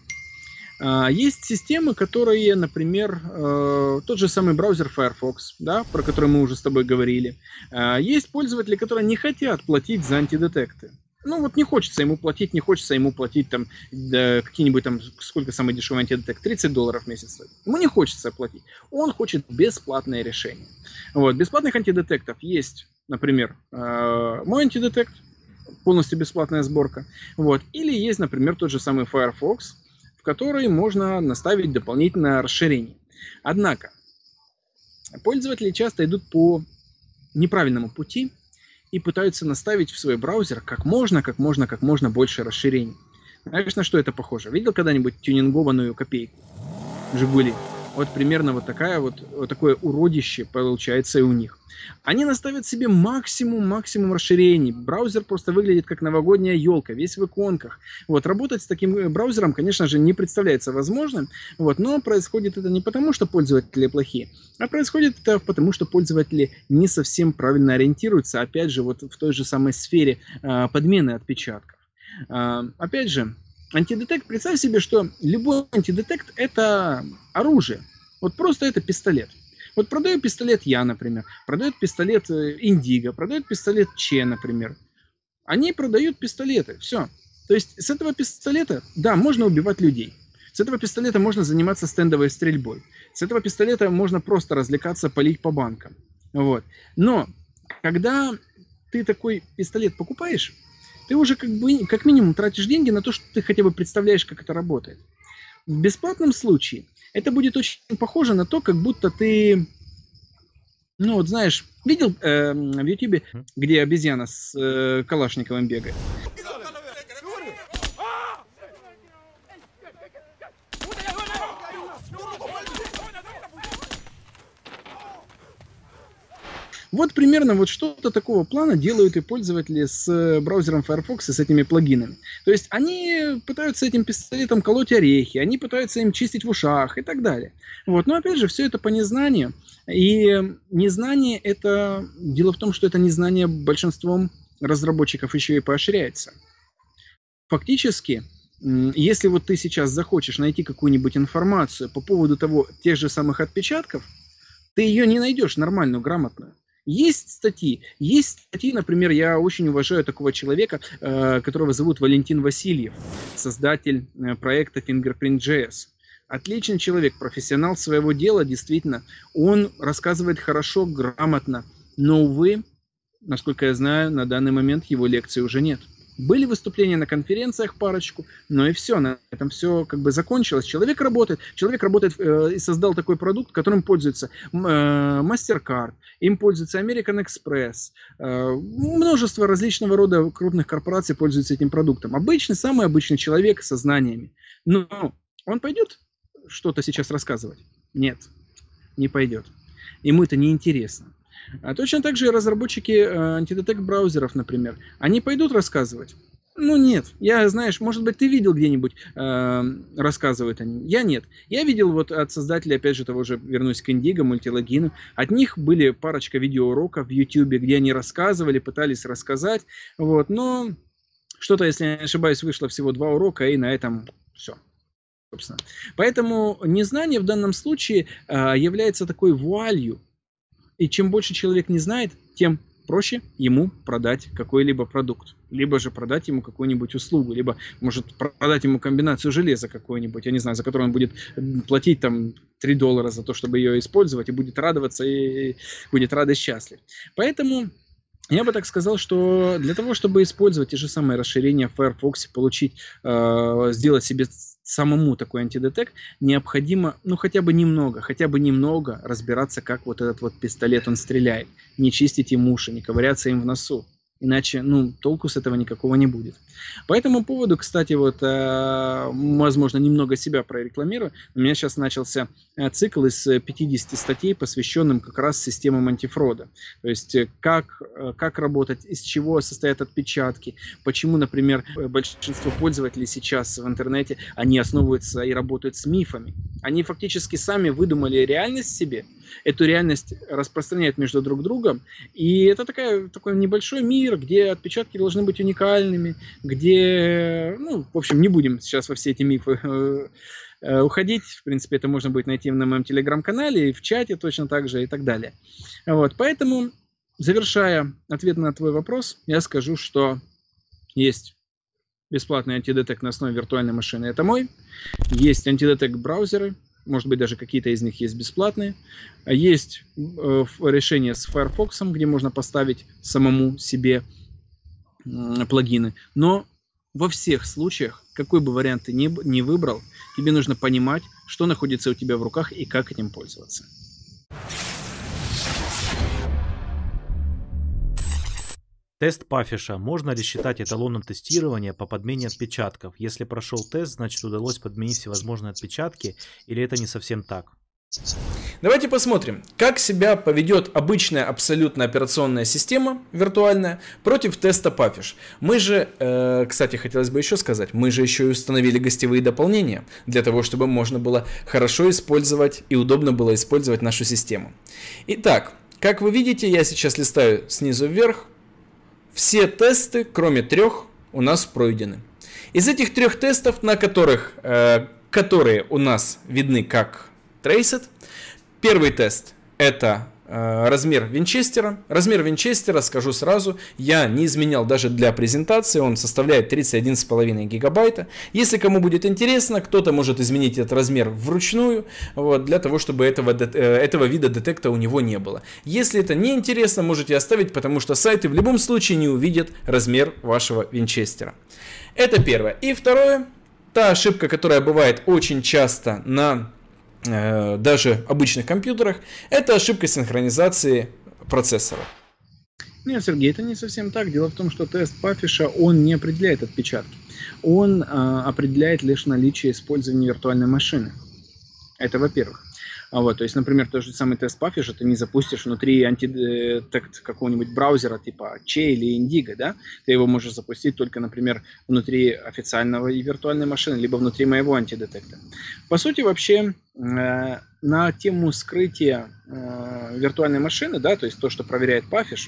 Есть системы, которые, например, тот же самый браузер Firefox, да, про который мы уже с тобой говорили. Есть пользователи, которые не хотят платить за антидетекты. Ну вот не хочется ему платить там какие-нибудь там, сколько самый дешевый антидетект, $30 в месяц. Ему не хочется платить. Он хочет бесплатное решение. Вот. Бесплатных антидетектов есть, например, мой антидетект, полностью бесплатная сборка. Вот. Или есть, например, тот же самый Firefox, в который можно наставить дополнительное расширение. Однако, пользователи часто идут по неправильному пути и пытаются наставить в свой браузер как можно больше расширений. Знаешь, на что это похоже? Видел когда-нибудь тюнингованную копейку? Жигули. Вот примерно вот такое уродище получается и у них. Они наставят себе максимум расширений. Браузер просто выглядит как новогодняя елка, весь в иконках. Вот, работать с таким браузером, конечно же, не представляется возможным. Вот, но происходит это не потому, что пользователи плохие, а происходит это потому, что пользователи не совсем правильно ориентируются, опять же, вот в той же самой сфере подмены отпечатков. Опять же, антидетект, представь себе, что любой антидетект – это оружие. Вот просто это пистолет. Вот продаю пистолет я, например, продает пистолет Indigo, продает пистолет Че, например. Они продают пистолеты, все. То есть с этого пистолета, да, можно убивать людей. С этого пистолета можно заниматься стендовой стрельбой. С этого пистолета можно просто развлекаться, палить по банкам. Вот. Но когда ты такой пистолет покупаешь, ты уже как минимум тратишь деньги на то, что ты хотя бы представляешь, как это работает. В бесплатном случае это будет очень похоже на то, как будто ты, ну вот знаешь, видел в Ютубе, где обезьяна с Калашниковым бегает? Вот примерно вот что-то такого плана делают и пользователи с браузером Firefox и с этими плагинами. То есть они пытаются этим пистолетом колоть орехи, они пытаются им чистить в ушах и так далее. Вот. Но опять же, все это по незнанию. И незнание это... Дело в том, что это незнание большинством разработчиков еще и поощряется. Фактически, Если вот ты сейчас захочешь найти какую-нибудь информацию по поводу тех же самых отпечатков, ты ее не найдешь нормальную, грамотную. Есть статьи, например, я очень уважаю такого человека, которого зовут Валентин Васильев, создатель проекта Fingerprint.js. Отличный человек, профессионал своего дела, действительно. Он рассказывает хорошо, грамотно, но, увы, насколько я знаю, на данный момент его лекций уже нет. Были выступления на конференциях парочку, но и все, на этом все как бы закончилось. Человек работает и создал такой продукт, которым пользуется MasterCard, им пользуется American Express, множество различного рода крупных корпораций пользуются этим продуктом. Самый обычный человек со знаниями. Но он пойдет что-то сейчас рассказывать? Нет, не пойдет. Ему это не интересно. А точно так же и разработчики антидетект браузеров, например. Они пойдут рассказывать? Ну нет. Знаешь, может быть, ты видел где-нибудь, рассказывают они. Я нет. Я видел вот от создателей, опять же, того же, вернусь к Indigo, мультилогину. От них были парочка видеоуроков в YouTube, где они рассказывали, пытались рассказать. Вот. Но что-то, если я не ошибаюсь, вышло всего 2 урока, и на этом все. Собственно. Поэтому незнание в данном случае является такой вуалью. И чем больше человек не знает, тем проще ему продать какой-либо продукт. Либо же продать ему какую-нибудь услугу. Либо, может, продать ему комбинацию железа какую-нибудь, я не знаю, за которую он будет платить там $3 за то, чтобы ее использовать, и будет радоваться, и будет рад и счастлив. Поэтому я бы так сказал, что для того, чтобы использовать те же самые расширения в Firefox, сделать себе самому такой антидетект, необходимо, хотя бы немного разбираться, как вот этот вот пистолет он стреляет. Не чистить им уши, не ковыряться им в носу. Иначе, толку с этого никакого не будет. По этому поводу, кстати, возможно, немного себя прорекламирую. У меня сейчас начался цикл из 50 статей, посвященным как раз системам антифрода. То есть, как работать, из чего состоят отпечатки, почему, например, большинство пользователей сейчас в интернете, они основываются и работают с мифами. Они фактически сами выдумали реальность себе, эту реальность распространяют между друг другом, и это такой небольшой мир, где отпечатки должны быть уникальными, где, в общем, не будем сейчас во все эти мифы уходить. В принципе, это можно будет найти на моем телеграм-канале, и в чате точно так же, и так далее. Вот, поэтому, завершая ответ на твой вопрос, я скажу, что есть бесплатный антидетект на основе виртуальной машины, это мой. Есть антидетект браузеры, может быть, даже какие-то из них есть бесплатные. Есть решение с Firefox, где можно поставить самому себе плагины. Но во всех случаях, какой бы вариант ты ни выбрал, тебе нужно понимать, что находится у тебя в руках и как этим пользоваться. Тест Пафиша. Можно ли считать эталоном тестирования по подмене отпечатков? Если прошел тест, значит удалось подменить всевозможные отпечатки, или это не совсем так? Давайте посмотрим, как себя поведет обычная абсолютно операционная система виртуальная против теста Пафиш. Мы же, кстати, хотелось бы еще сказать, мы же еще и установили гостевые дополнения для того, чтобы можно было хорошо использовать и удобно было использовать нашу систему. Итак, как вы видите, я сейчас листаю снизу вверх. Все тесты, кроме 3, у нас пройдены. Из этих 3 тестов, которые у нас видны как Traced, первый тест это размер винчестера. Размер винчестера, скажу сразу, я не изменял даже для презентации, он составляет 31,5 гигабайта. Если кому будет интересно, кто-то может изменить этот размер вручную, для того, чтобы этого вида детекта у него не было. Если это не интересно, можете оставить, потому что сайты в любом случае не увидят размер вашего винчестера. Это первое. И второе, та ошибка, которая бывает очень часто на даже обычных компьютерах, это ошибка синхронизации процессора. Нет, Сергей, это не совсем так. Дело в том, что тест Пафиша, он не определяет отпечатки. Он определяет лишь наличие использования виртуальной машины. Это во-первых. То есть, например, тот же самый тест Пафиша ты не запустишь внутри антидетект какого-нибудь браузера типа Че или Indigo, да? Ты его можешь запустить только, например, внутри официального и виртуальной машины, либо внутри моего антидетекта. По сути, вообще, на тему скрытия виртуальной машины, да, то есть то, что проверяет Пафиш,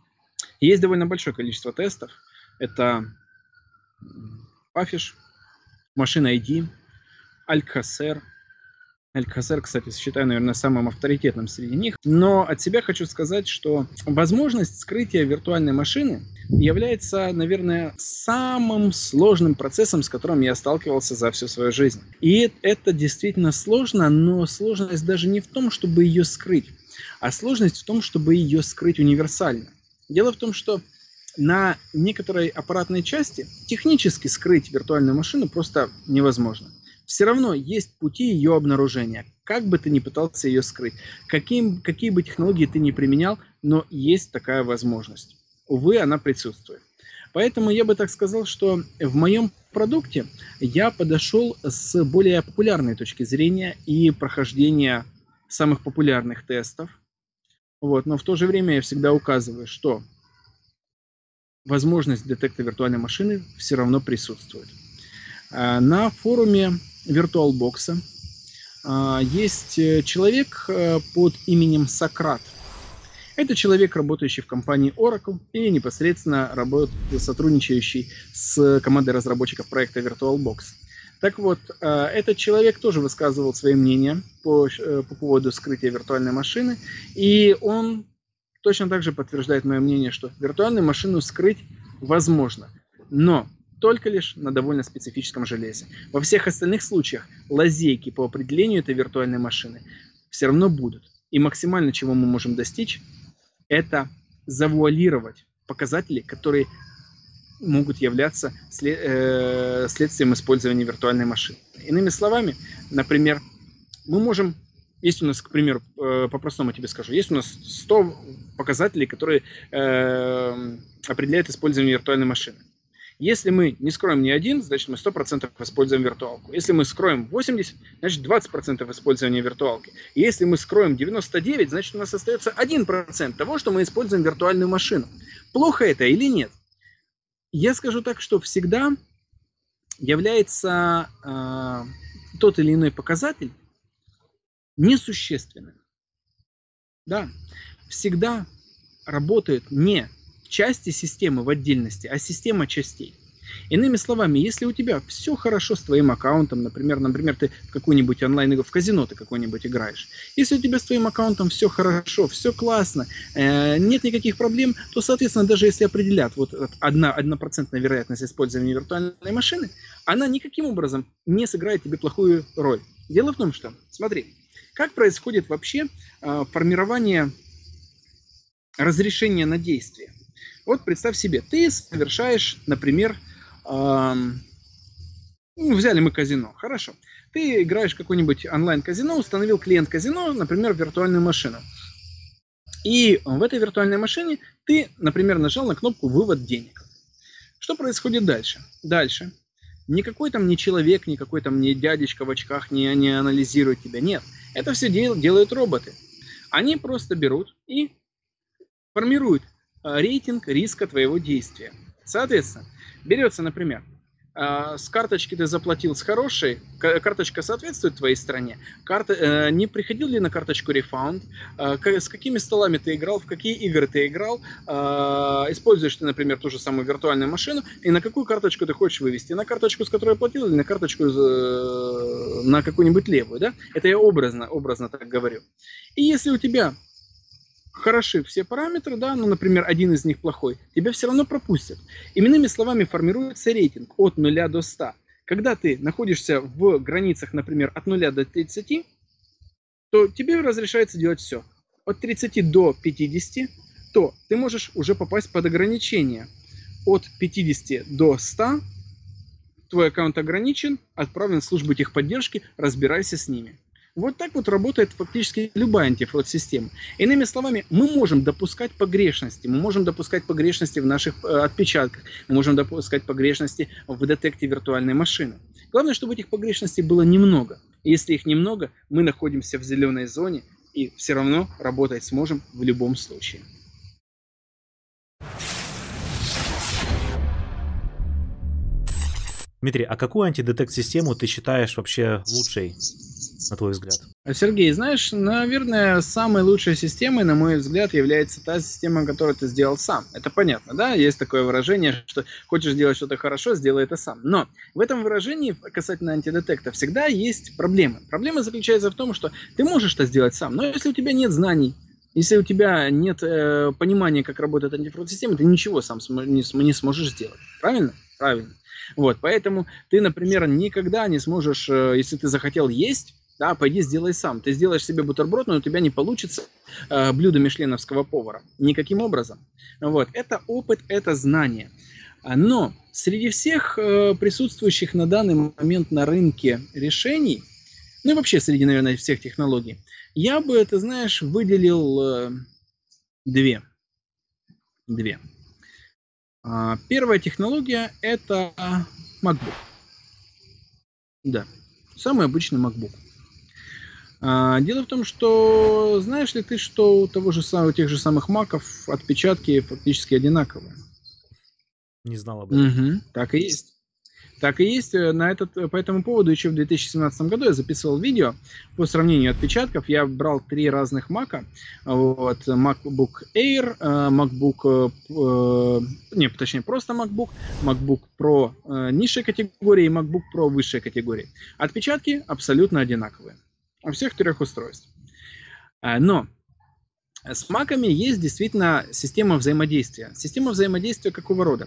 есть довольно большое количество тестов. Это Пафиш, Machine ID, Alcacer. Alcacer, кстати, считаю, наверное, самым авторитетным среди них. Но от себя хочу сказать, что возможность скрытия виртуальной машины является, наверное, самым сложным процессом, с которым я сталкивался за всю свою жизнь. И это действительно сложно, но сложность даже не в том, чтобы ее скрыть, а сложность в том, чтобы ее скрыть универсально. Дело в том, что на некоторой аппаратной части технически скрыть виртуальную машину просто невозможно. Все равно есть пути ее обнаружения. Как бы ты ни пытался ее скрыть, какие бы технологии ты ни применял, но есть такая возможность. Увы, она присутствует. Поэтому я бы так сказал, что в моем продукте я подошел с более популярной точки зрения и прохождения самых популярных тестов. Вот. Но в то же время я всегда указываю, что возможность детекта виртуальной машины все равно присутствует. На форуме VirtualBox есть человек под именем Сократ. Это человек, работающий в компании Oracle и непосредственно сотрудничающий с командой разработчиков проекта VirtualBox. Так вот, этот человек тоже высказывал свои мнения по поводу скрытия виртуальной машины, и он точно так же подтверждает мое мнение, что виртуальную машину скрыть возможно, но только лишь на довольно специфическом железе. Во всех остальных случаях лазейки по определению этой виртуальной машины все равно будут. И максимально, чего мы можем достичь, это завуалировать показатели, которые могут являться следствием использования виртуальной машины. Иными словами, например, мы можем, есть у нас, к примеру, по-простому тебе скажу, есть у нас 100 показателей, которые определяют использование виртуальной машины. Если мы не скроем ни один, значит мы 100% используем виртуалку. Если мы скроем 80, значит 20% использования виртуалки. И если мы скроем 99, значит у нас остается 1% того, что мы используем виртуальную машину. Плохо это или нет? Я скажу так, что всегда является тот или иной показатель несущественным. Да, всегда работает не части системы в отдельности, а система частей. Иными словами, если у тебя все хорошо с твоим аккаунтом, например, ты в какую-нибудь онлайн-игру, в казино ты какой-нибудь играешь, если у тебя с твоим аккаунтом все хорошо, все классно, нет никаких проблем, то, соответственно, даже если определят вот 1% вероятность использования виртуальной машины, она никаким образом не сыграет тебе плохую роль. Дело в том, что, смотри, как происходит вообще формирование разрешения на действие. Вот представь себе, ты совершаешь, например, взяли мы казино, хорошо. Ты играешь в какое-нибудь онлайн-казино, установил клиент казино, например, виртуальную машину. И в этой виртуальной машине ты, например, нажал на кнопку «Вывод денег». Что происходит дальше? Дальше. Никакой там не человек, никакой там не дядечка в очках не анализирует тебя. Нет, это все делают роботы. Они просто берут и формируют рейтинг риска твоего действия. Соответственно, берется, например, с карточки ты заплатил с хорошей, карточка соответствует твоей стране, не приходил ли на карточку рефаунд, с какими столами ты играл, в какие игры ты играл, используешь ты, например, ту же самую виртуальную машину, и на какую карточку ты хочешь вывести, на карточку, с которой платил, или на карточку на какую-нибудь левую, да? Это я образно так говорю. И если у тебя хороши все параметры, да, ну, например, один из них плохой, тебя все равно пропустят. Иными словами, формируется рейтинг от 0 до 100. Когда ты находишься в границах, например, от 0 до 30, то тебе разрешается делать все. От 30 до 50, то ты можешь уже попасть под ограничение. От 50 до 100 твой аккаунт ограничен, отправлен в службу техподдержки, разбирайся с ними. Вот так вот работает фактически любая антифрод-система. Иными словами, мы можем допускать погрешности. Мы можем допускать погрешности в наших отпечатках. Мы можем допускать погрешности в детекте виртуальной машины. Главное, чтобы этих погрешностей было немного. И если их немного, мы находимся в зеленой зоне и все равно работать сможем в любом случае. Дмитрий, а какую антидетект-систему ты считаешь вообще лучшей, на твой взгляд? Сергей, знаешь, наверное, самой лучшей системой, на мой взгляд, является та система, которую ты сделал сам. Это понятно, да? Есть такое выражение, что хочешь сделать что-то хорошо, сделай это сам. Но в этом выражении касательно антидетекта всегда есть проблемы. Проблема заключается в том, что ты можешь это сделать сам, но если у тебя нет знаний, если у тебя нет понимания, как работает антифрод-система, ты ничего сам не сможешь сделать. Правильно? Правильно. Вот, поэтому ты, например, никогда не сможешь, если ты захотел есть, да, пойди сделай сам. Ты сделаешь себе бутерброд, но у тебя не получится блюдо мишленовского повара. Никаким образом. Вот, это опыт, это знание. Но среди всех присутствующих на данный момент на рынке решений, ну и вообще среди, наверное, всех технологий, я бы, ты знаешь, выделил две. Первая технология – это MacBook. Да, самый обычный MacBook. Дело в том, что знаешь ли ты, что у тех же самых маков отпечатки фактически одинаковые? Не знал об этом. Так и есть. Так и есть. По этому поводу еще в 2017 году я записывал видео по сравнению отпечатков. Я брал 3 разных мака. Вот, MacBook Air, просто MacBook, MacBook Pro низшей категории и MacBook Pro высшей категории. Отпечатки абсолютно одинаковые у всех 3 устройств. Но с маками есть действительно система взаимодействия. Система взаимодействия какого рода?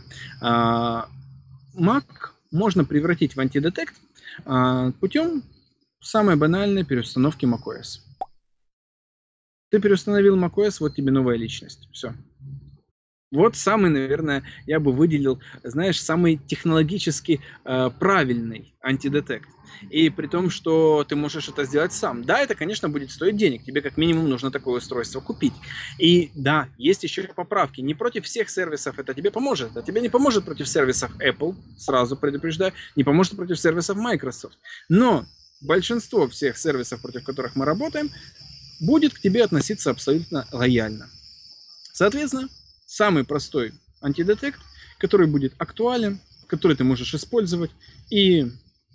Mac можно превратить в антидетект путем самой банальной переустановки macOS. Ты переустановил macOS, вот тебе новая личность. Все. Вот самый, наверное, я бы выделил, знаешь, самый технологически правильный антидетект. И при том, что ты можешь это сделать сам. Да, это, конечно, будет стоить денег. Тебе как минимум нужно такое устройство купить. И да, есть еще поправки. Не против всех сервисов это тебе поможет. Это тебе не поможет против сервисов Apple, сразу предупреждаю. Не поможет против сервисов Microsoft. Но большинство всех сервисов, против которых мы работаем, будет к тебе относиться абсолютно лояльно. Соответственно, самый простой антидетект, который будет актуален, который ты можешь использовать и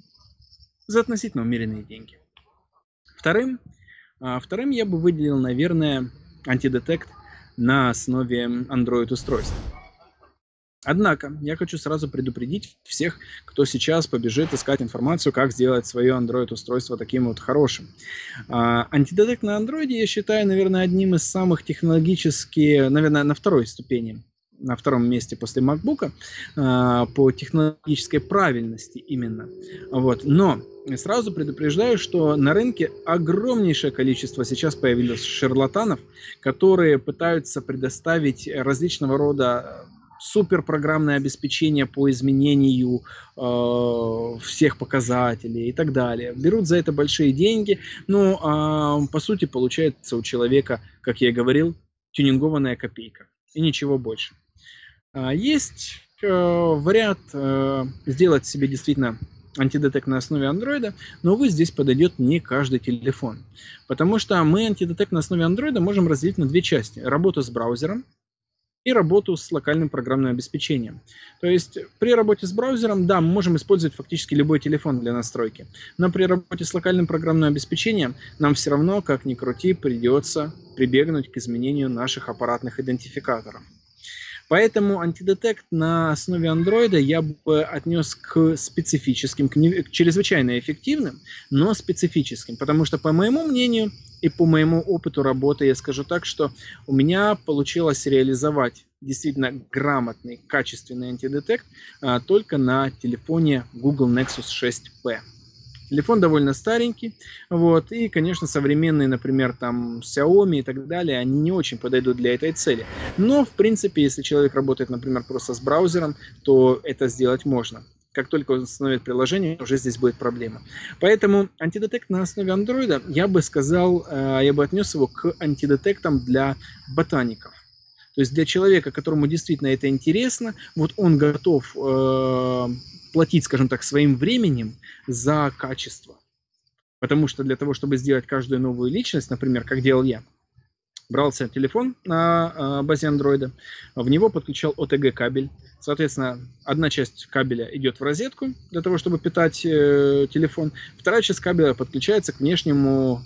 за относительно умеренные деньги. Вторым я бы выделил, наверное, антидетект на основе Android-устройств. Однако, я хочу сразу предупредить всех, кто сейчас побежит искать информацию, как сделать свое Android-устройство таким вот хорошим. Антидетект на Android я считаю, наверное, одним из самых технологически, наверное, на второй ступени, на втором месте после MacBook по технологической правильности именно. Вот. Но сразу предупреждаю, что на рынке огромнейшее количество сейчас появилось шарлатанов, которые пытаются предоставить различного рода суперпрограммное обеспечение по изменению всех показателей и так далее. Берут за это большие деньги, но по сути получается у человека, как я и говорил, тюнингованная копейка и ничего больше. Есть вариант сделать себе действительно антидетект на основе Android, но, увы, здесь подойдет не каждый телефон. Потому что мы антидетект на основе Android можем разделить на 2 части. Работу с браузером и работу с локальным программным обеспечением. То есть при работе с браузером, да, мы можем использовать фактически любой телефон для настройки. Но при работе с локальным программным обеспечением нам все равно, как ни крути, придется прибегнуть к изменению наших аппаратных идентификаторов. Поэтому антидетект на основе Android я бы отнес к специфическим, к чрезвычайно эффективным, но специфическим. Потому что, по моему мнению и по моему опыту работы, я скажу так, что у меня получилось реализовать действительно грамотный, качественный антидетект только на телефоне Google Nexus 6P. Телефон довольно старенький, вот, и, конечно, современные, например, там, Xiaomi и так далее, они не очень подойдут для этой цели. Но, в принципе, если человек работает, например, просто с браузером, то это сделать можно. Как только он установит приложение, уже здесь будет проблема. Поэтому антидетект на основе Android, я бы сказал, я бы отнес его к антидетектам для ботаников. То есть для человека, которому действительно это интересно, вот он готов платить, скажем так, своим временем за качество. Потому что для того, чтобы сделать каждую новую личность, например, как делал я, брался телефон на базе андроида, в него подключал OTG кабель. Соответственно, одна часть кабеля идет в розетку для того, чтобы питать телефон. Вторая часть кабеля подключается к внешнему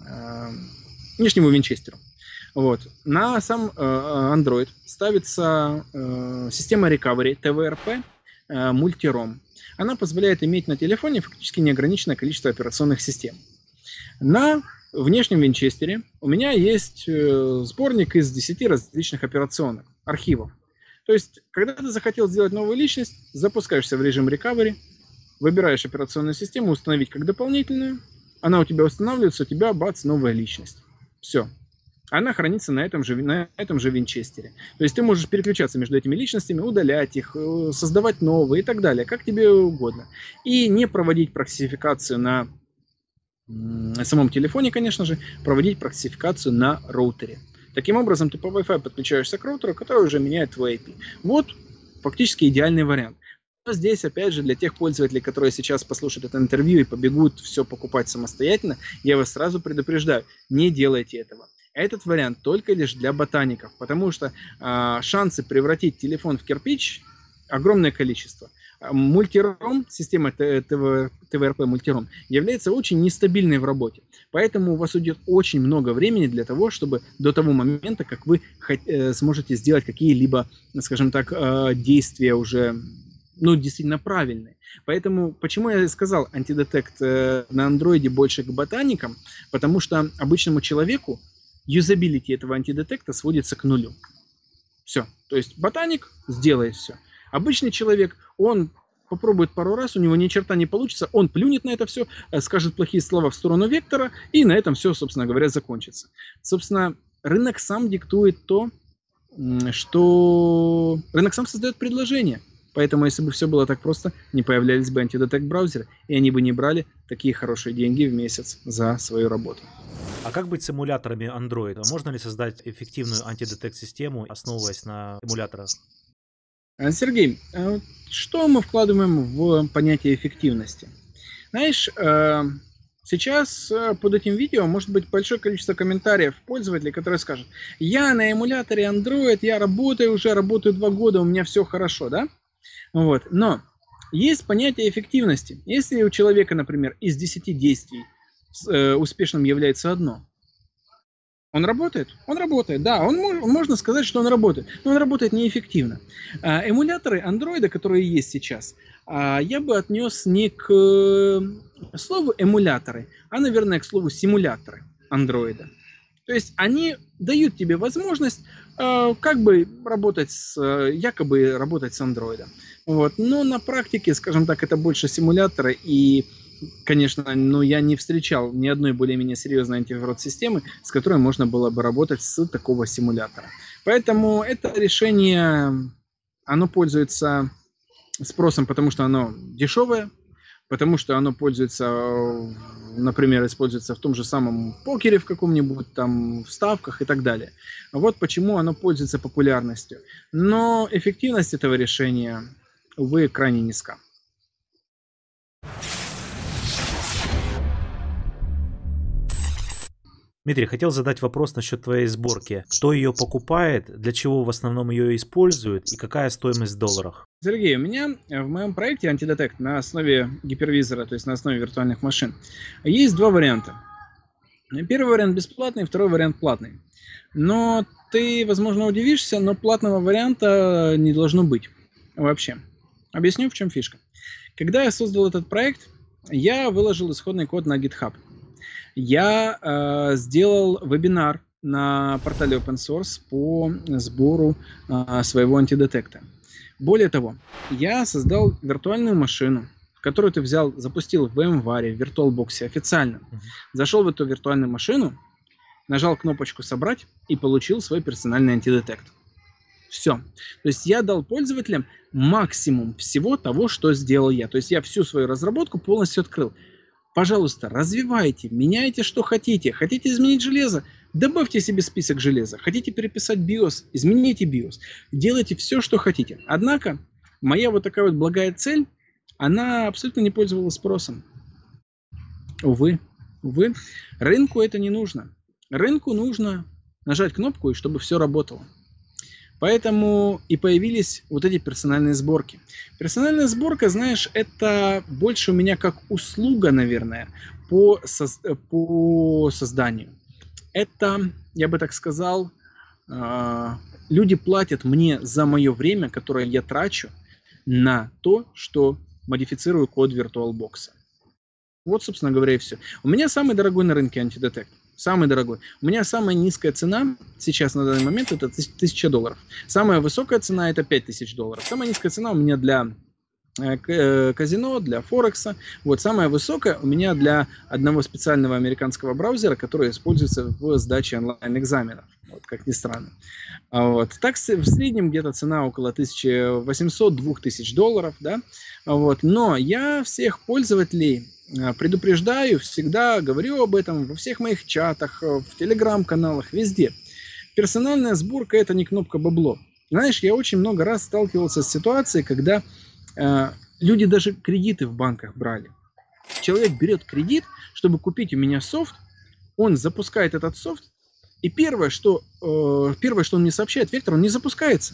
винчестеру. Вот. На сам Android ставится система recovery TVRP Multirom. Она позволяет иметь на телефоне фактически неограниченное количество операционных систем. На внешнем винчестере у меня есть сборник из 10 различных операционных архивов. То есть, когда ты захотел сделать новую личность, запускаешься в режим recovery, выбираешь операционную систему, установить как дополнительную, она у тебя устанавливается, у тебя бац, новая личность. Все. Она хранится на этом же винчестере. То есть ты можешь переключаться между этими личностями, удалять их, создавать новые и так далее, как тебе угодно. И не проводить проксификацию на самом телефоне, конечно же, проводить проксификацию на роутере. Таким образом, ты по Wi-Fi подключаешься к роутеру, который уже меняет твой IP. Вот фактически идеальный вариант. Но здесь, опять же, для тех пользователей, которые сейчас послушают это интервью и побегут все покупать самостоятельно, я вас сразу предупреждаю, не делайте этого. Этот вариант только лишь для ботаников, потому что шансы превратить телефон в кирпич огромное количество. Multirom, система TVRP Multirom, является очень нестабильной в работе. Поэтому у вас уйдет очень много времени для того, чтобы до того момента, как вы сможете сделать какие-либо, скажем так, действия уже, ну, действительно правильные. Поэтому, почему я сказал антидетект на андроиде больше к ботаникам, потому что обычному человеку юзабилити этого антидетекта сводится к нулю. Все. То есть ботаник сделает все. Обычный человек, он попробует пару раз, у него ни черта не получится, он плюнет на это все, скажет плохие слова в сторону вектора, и на этом все, собственно говоря, закончится. Собственно, рынок сам диктует то, что... Рынок сам создает предложение. Поэтому, если бы все было так просто, не появлялись бы антидетект браузеры, и они бы не брали такие хорошие деньги в месяц за свою работу. А как быть с эмуляторами Android? Можно ли создать эффективную антидетект-систему, основываясь на эмуляторах? Сергей, что мы вкладываем в понятие эффективности? Знаешь, сейчас под этим видео может быть большое количество комментариев пользователей, которые скажут: я на эмуляторе Android, я работаю 2 года, у меня все хорошо, да? Вот. Но есть понятие эффективности. Если у человека, например, из 10 действий успешным является одно, он работает? Он работает, да. Можно сказать, что он работает, но он работает неэффективно. Эмуляторы андроида, которые есть сейчас, я бы отнес не к слову эмуляторы, а, наверное, к слову симуляторы андроида. То есть они дают тебе возможность как бы якобы работать с андроидом. Вот. Но на практике, скажем так, это больше симуляторы, и, конечно, я не встречал ни одной более-менее серьезной антивирус-системы, с которой можно было бы работать с такого симулятора. Поэтому это решение, оно пользуется спросом, потому что оно дешевое, потому что оно пользуется, например, используется в том же самом покере в каком-нибудь там, в ставках и так далее. Вот почему оно пользуется популярностью. Но эффективность этого решения, увы, крайне низка. Дмитрий, хотел задать вопрос насчет твоей сборки. Кто ее покупает, для чего в основном ее используют и какая стоимость в долларах? Сергей, у меня в моем проекте антидетект на основе гипервизора, то есть на основе виртуальных машин, есть 2 варианта. Первый вариант бесплатный, второй вариант платный. Но ты, возможно, удивишься, но платного варианта не должно быть вообще. Объясню, в чем фишка. Когда я создал этот проект, я выложил исходный код на GitHub. Я сделал вебинар на портале Open Source по сбору своего антидетекта. Более того, я создал виртуальную машину, которую ты взял, запустил в VMware, в VirtualBox официально. Зашел в эту виртуальную машину, нажал кнопочку «Собрать» и получил свой персональный антидетект. Все. То есть я дал пользователям максимум всего того, что сделал я. То есть я всю свою разработку полностью открыл. Пожалуйста, развивайте, меняйте, что хотите. Хотите изменить железо? Добавьте себе список железа. Хотите переписать BIOS? Измените BIOS. Делайте все, что хотите. Однако, моя вот такая вот благая цель, она абсолютно не пользовалась спросом. Увы. Рынку это не нужно. Рынку нужно нажать кнопку, и чтобы все работало. Поэтому и появились вот эти персональные сборки. Персональная сборка, знаешь, это больше у меня как услуга, наверное, по созданию. Это, я бы так сказал, люди платят мне за мое время, которое я трачу на то, что модифицирую код VirtualBox. Вот, собственно говоря, и все. У меня самый дорогой на рынке антидетект. Самый дорогой. У меня самая низкая цена сейчас на данный момент это $1000. Самая высокая цена это $5000. Самая низкая цена у меня для казино, для Форекса. Вот самая высокая у меня для одного специального американского браузера, который используется в сдаче онлайн-экзаменов. Вот, как ни странно. Вот. Так в среднем где-то цена около $1800-2000, да? Вот. Но я всех пользователей предупреждаю, всегда говорю об этом во всех моих чатах, в телеграм-каналах, везде. Персональная сборка это не кнопка бабло. Знаешь, я очень много раз сталкивался с ситуацией, когда люди даже кредиты в банках брали. Человек берет кредит, чтобы купить у меня софт, он запускает этот софт, и первое, что он мне сообщает, Вектор, он не запускается.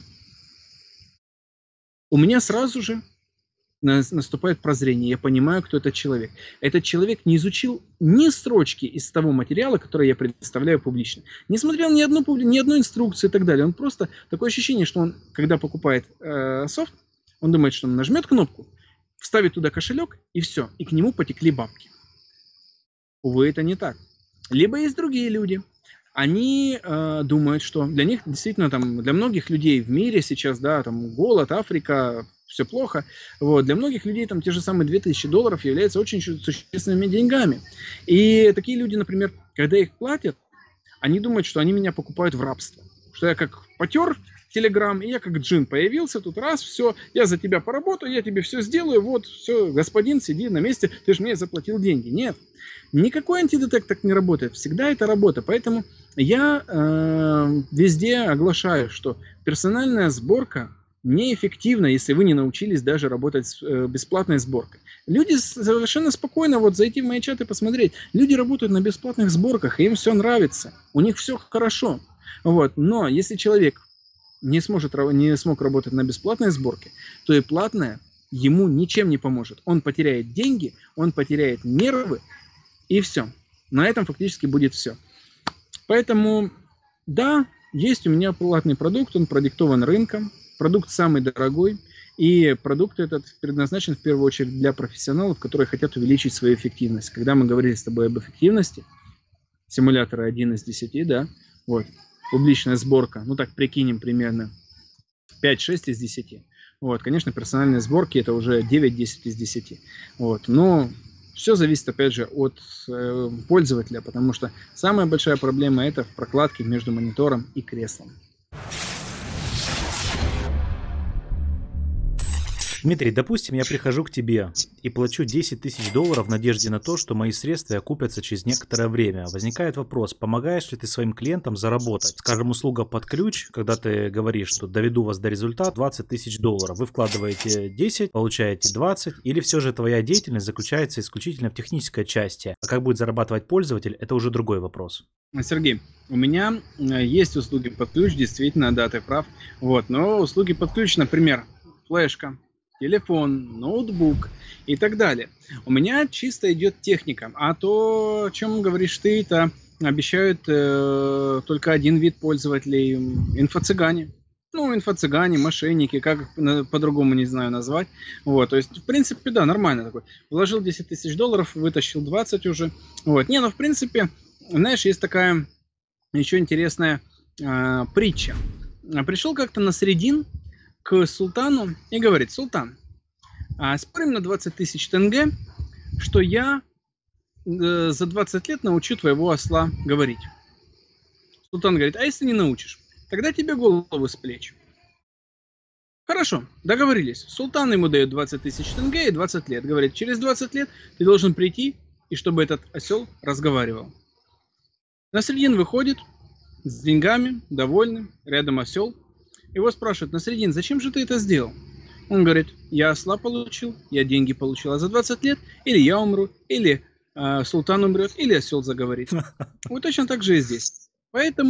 У меня сразу же наступает прозрение, я понимаю, кто этот человек. Этот человек не изучил ни строчки из того материала, который я предоставляю публично. Не смотрел ни одной инструкции и так далее. Он просто, такое ощущение, что он, когда покупает софт, он думает, что он нажмет кнопку, вставит туда кошелек, и все, и к нему потекли бабки. Увы, это не так. Либо есть другие люди. Они думают, что для них действительно, там, для многих людей в мире сейчас, да, там, голод, Африка, все плохо. Вот. Для многих людей там те же самые $2000 являются очень существенными деньгами. И такие люди, например, когда их платят, они думают, что они меня покупают в рабство. Что я как потер Телеграм, и я как джин появился тут, раз, все, я за тебя поработаю, я тебе все сделаю, вот, все, господин, сиди на месте, ты же мне заплатил деньги. Нет, никакой антидетект так не работает, всегда это работа. Поэтому я везде оглашаю, что персональная сборка неэффективна, если вы не научились даже работать с бесплатной сборкой. Люди совершенно спокойно, вот зайти в мои чаты и посмотреть, люди работают на бесплатных сборках, им все нравится, у них все хорошо. Вот. Но если человек не смог работать на бесплатной сборке, то и платная ему ничем не поможет. Он потеряет деньги, он потеряет нервы, и все. На этом фактически будет все. Поэтому, да, есть у меня платный продукт, он продиктован рынком, продукт самый дорогой, и продукт этот предназначен в первую очередь для профессионалов, которые хотят увеличить свою эффективность. Когда мы говорили с тобой об эффективности, симуляторы 1 из 10, да, вот, публичная сборка, ну так прикинем примерно 5-6 из 10. Вот, конечно, персональные сборки это уже 9-10 из 10. Вот, но все зависит опять же от пользователя, потому что самая большая проблема это в прокладке между монитором и креслом. Дмитрий, допустим, я прихожу к тебе и плачу $10 000 в надежде на то, что мои средства окупятся через некоторое время. Возникает вопрос, помогаешь ли ты своим клиентам заработать? Скажем, услуга под ключ, когда ты говоришь, что доведу вас до результата $20 000. Вы вкладываете 10, получаете 20, или все же твоя деятельность заключается исключительно в технической части? А как будет зарабатывать пользователь, это уже другой вопрос. Сергей, у меня есть услуги под ключ, действительно, да, ты прав. Вот, но услуги под ключ, например, флешка, телефон, ноутбук и так далее. У меня чисто идет техника. А то, о чем говоришь ты, это обещают только один вид пользователей. Инфо-цыгане. Ну, инфо-цыгане, мошенники, как по-другому не знаю назвать. Вот, то есть, в принципе, да, нормально такой. Вложил $10 000, вытащил 20 уже. Вот. Не, ну, в принципе, знаешь, есть такая еще интересная притча. Пришел как-то Насреддин к султану и говорит: султан, спорим на 20 000 тенге, что я за 20 лет научу твоего осла говорить. Султан говорит: а если не научишь, тогда тебе голову с плеч. Хорошо, договорились. Султан ему дает 20 000 тенге и 20 лет. Говорит: через 20 лет ты должен прийти, и чтобы этот осел разговаривал. Насреддин выходит с деньгами, довольный, рядом осел. Его спрашивают: Насреддин, зачем же ты это сделал? Он говорит: я осла получил, я деньги получил, а за 20 лет или я умру, или султан умрет, или осел заговорит. Вот точно так же и здесь. Поэтому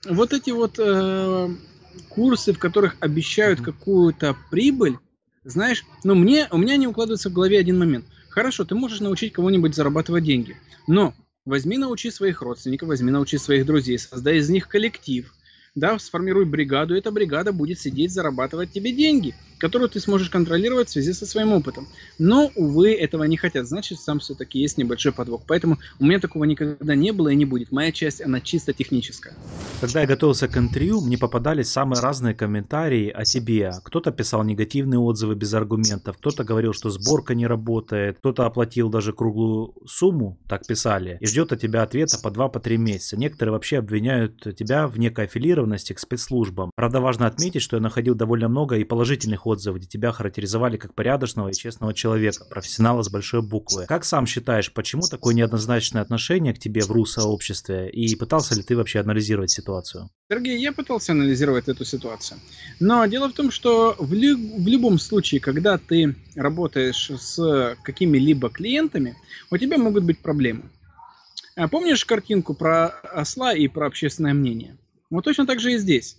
вот эти вот курсы, в которых обещают какую-то прибыль, знаешь, ну у меня не укладывается в голове один момент. Хорошо, ты можешь научить кого-нибудь зарабатывать деньги, но возьми, научи своих родственников, возьми, научи своих друзей, создай из них коллектив, да, сформируй бригаду, и эта бригада будет сидеть, зарабатывать тебе деньги, которые ты сможешь контролировать в связи со своим опытом. Но, увы, этого не хотят, значит, там все-таки есть небольшой подвох. Поэтому у меня такого никогда не было и не будет. Моя часть, она чисто техническая. Когда я готовился к интервью, мне попадались самые разные комментарии о тебе. Кто-то писал негативные отзывы без аргументов, кто-то говорил, что сборка не работает, кто-то оплатил даже круглую сумму, так писали, и ждет от тебя ответа по 2-3 месяца. Некоторые вообще обвиняют тебя в некой аффилированности к спецслужбам. Правда, важно отметить, что я находил довольно много и положительных отзывов, где тебя характеризовали как порядочного и честного человека, профессионала с большой буквы. Как сам считаешь, почему такое неоднозначное отношение к тебе в РУ-сообществе, и пытался ли ты вообще анализировать ситуацию? Сергей, я пытался анализировать эту ситуацию. Но дело в том, что в любом случае, когда ты работаешь с какими-либо клиентами, у тебя могут быть проблемы. А помнишь картинку про осла и про общественное мнение? Вот точно так же и здесь.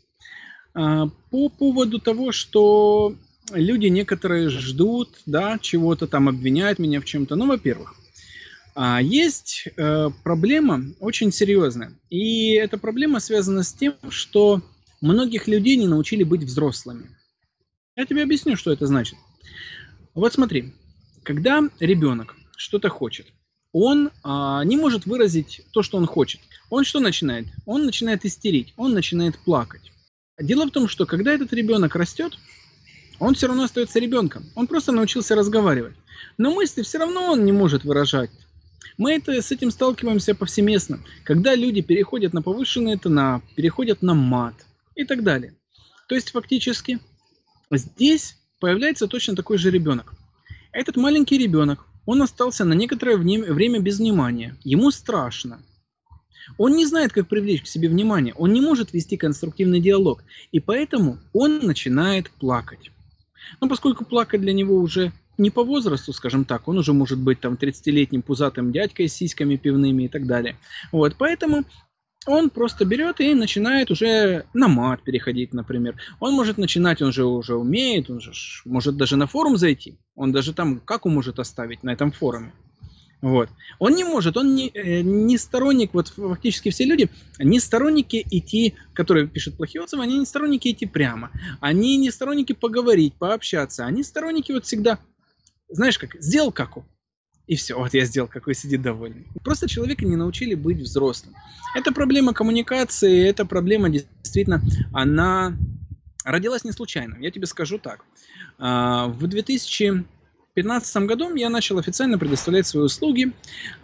По поводу того, что люди некоторые ждут, да, чего-то там, обвиняют меня в чем-то. Ну, во-первых, есть проблема очень серьезная. И эта проблема связана с тем, что многих людей не научили быть взрослыми. Я тебе объясню, что это значит. Вот смотри, когда ребенок что-то хочет, он не может выразить то, что он хочет. Он что начинает? Он начинает истерить, он начинает плакать. Дело в том, что когда этот ребенок растет, он все равно остается ребенком. Он просто научился разговаривать. Но мысли все равно он не может выражать. Мы с этим сталкиваемся повсеместно. Когда люди переходят на повышенные тона, переходят на мат и так далее. То есть фактически здесь появляется точно такой же ребенок. Этот маленький ребенок, он остался на некоторое время без внимания. Ему страшно. Он не знает, как привлечь к себе внимание. Он не может вести конструктивный диалог. И поэтому он начинает плакать. Но поскольку плакать для него уже не по возрасту, скажем так, он уже может быть там 30-летним пузатым дядькой с сиськами пивными и так далее. Вот, поэтому он просто берет и начинает уже на мат переходить, например. Он может начинать, он же уже умеет, он же может даже на форум зайти. Он даже там каку может оставить на этом форуме. Вот. Он не может, он не сторонник, вот фактически все люди, не сторонники идти, которые пишут плохие отзывы, они не сторонники идти прямо. Они не сторонники поговорить, пообщаться. Они сторонники вот всегда, знаешь как, сделал каку. И все, вот я сделал, какой сидит довольный. Просто человека не научили быть взрослым. Это проблема коммуникации, это проблема действительно, она родилась не случайно. Я тебе скажу так. В 2015 году я начал официально предоставлять свои услуги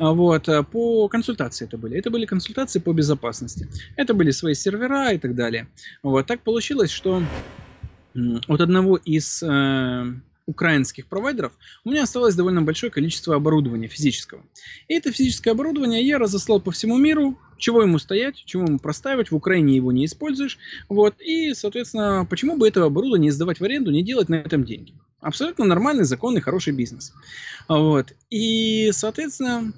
по консультации это были. Это были консультации по безопасности. Это были свои сервера и так далее. Вот так получилось, что от одного из украинских провайдеров у меня осталось довольно большое количество оборудования физического. И это физическое оборудование я разослал по всему миру. Чего ему стоять, чего ему простаивать, в Украине его не используешь. Вот. И, соответственно, почему бы этого оборудования не сдавать в аренду, не делать на этом деньги? Абсолютно нормальный, законный, хороший бизнес. Вот. И, соответственно,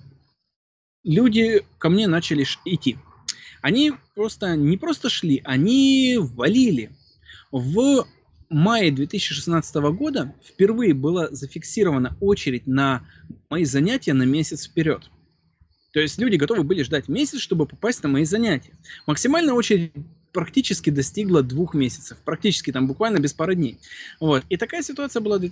люди ко мне начали идти. Они не просто шли, они валили. В мае 2016 года впервые была зафиксирована очередь на мои занятия на месяц вперед. То есть люди готовы были ждать месяц, чтобы попасть на мои занятия. Максимальная очередь практически достигла 2 месяцев. Практически там буквально без пары дней. Вот. И такая ситуация была в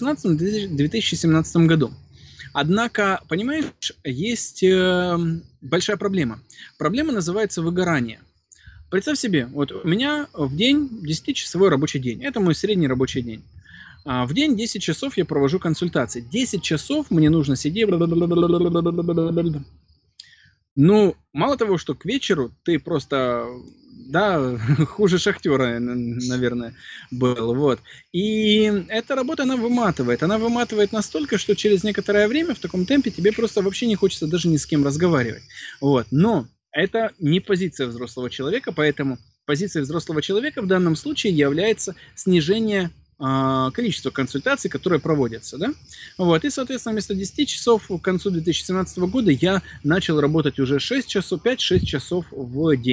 2016-2017 году. Однако, понимаешь, есть большая проблема. Проблема называется выгорание. Представь себе, вот у меня в день 10-часовой рабочий день. Это мой средний рабочий день. В день 10 часов я провожу консультации. 10 часов мне нужно сидеть. Ну, мало того, что к вечеру ты просто, да, хуже шахтера, наверное, был. Вот. И эта работа, она выматывает. Она выматывает настолько, что через некоторое время в таком темпе тебе просто вообще не хочется даже ни с кем разговаривать. Вот. Но это не позиция взрослого человека, поэтому позиция взрослого человека в данном случае является снижение количества консультаций, которые проводятся. Да? Вот. И, соответственно, вместо 10 часов к концу 2017 года я начал работать уже 5-6 часов в день.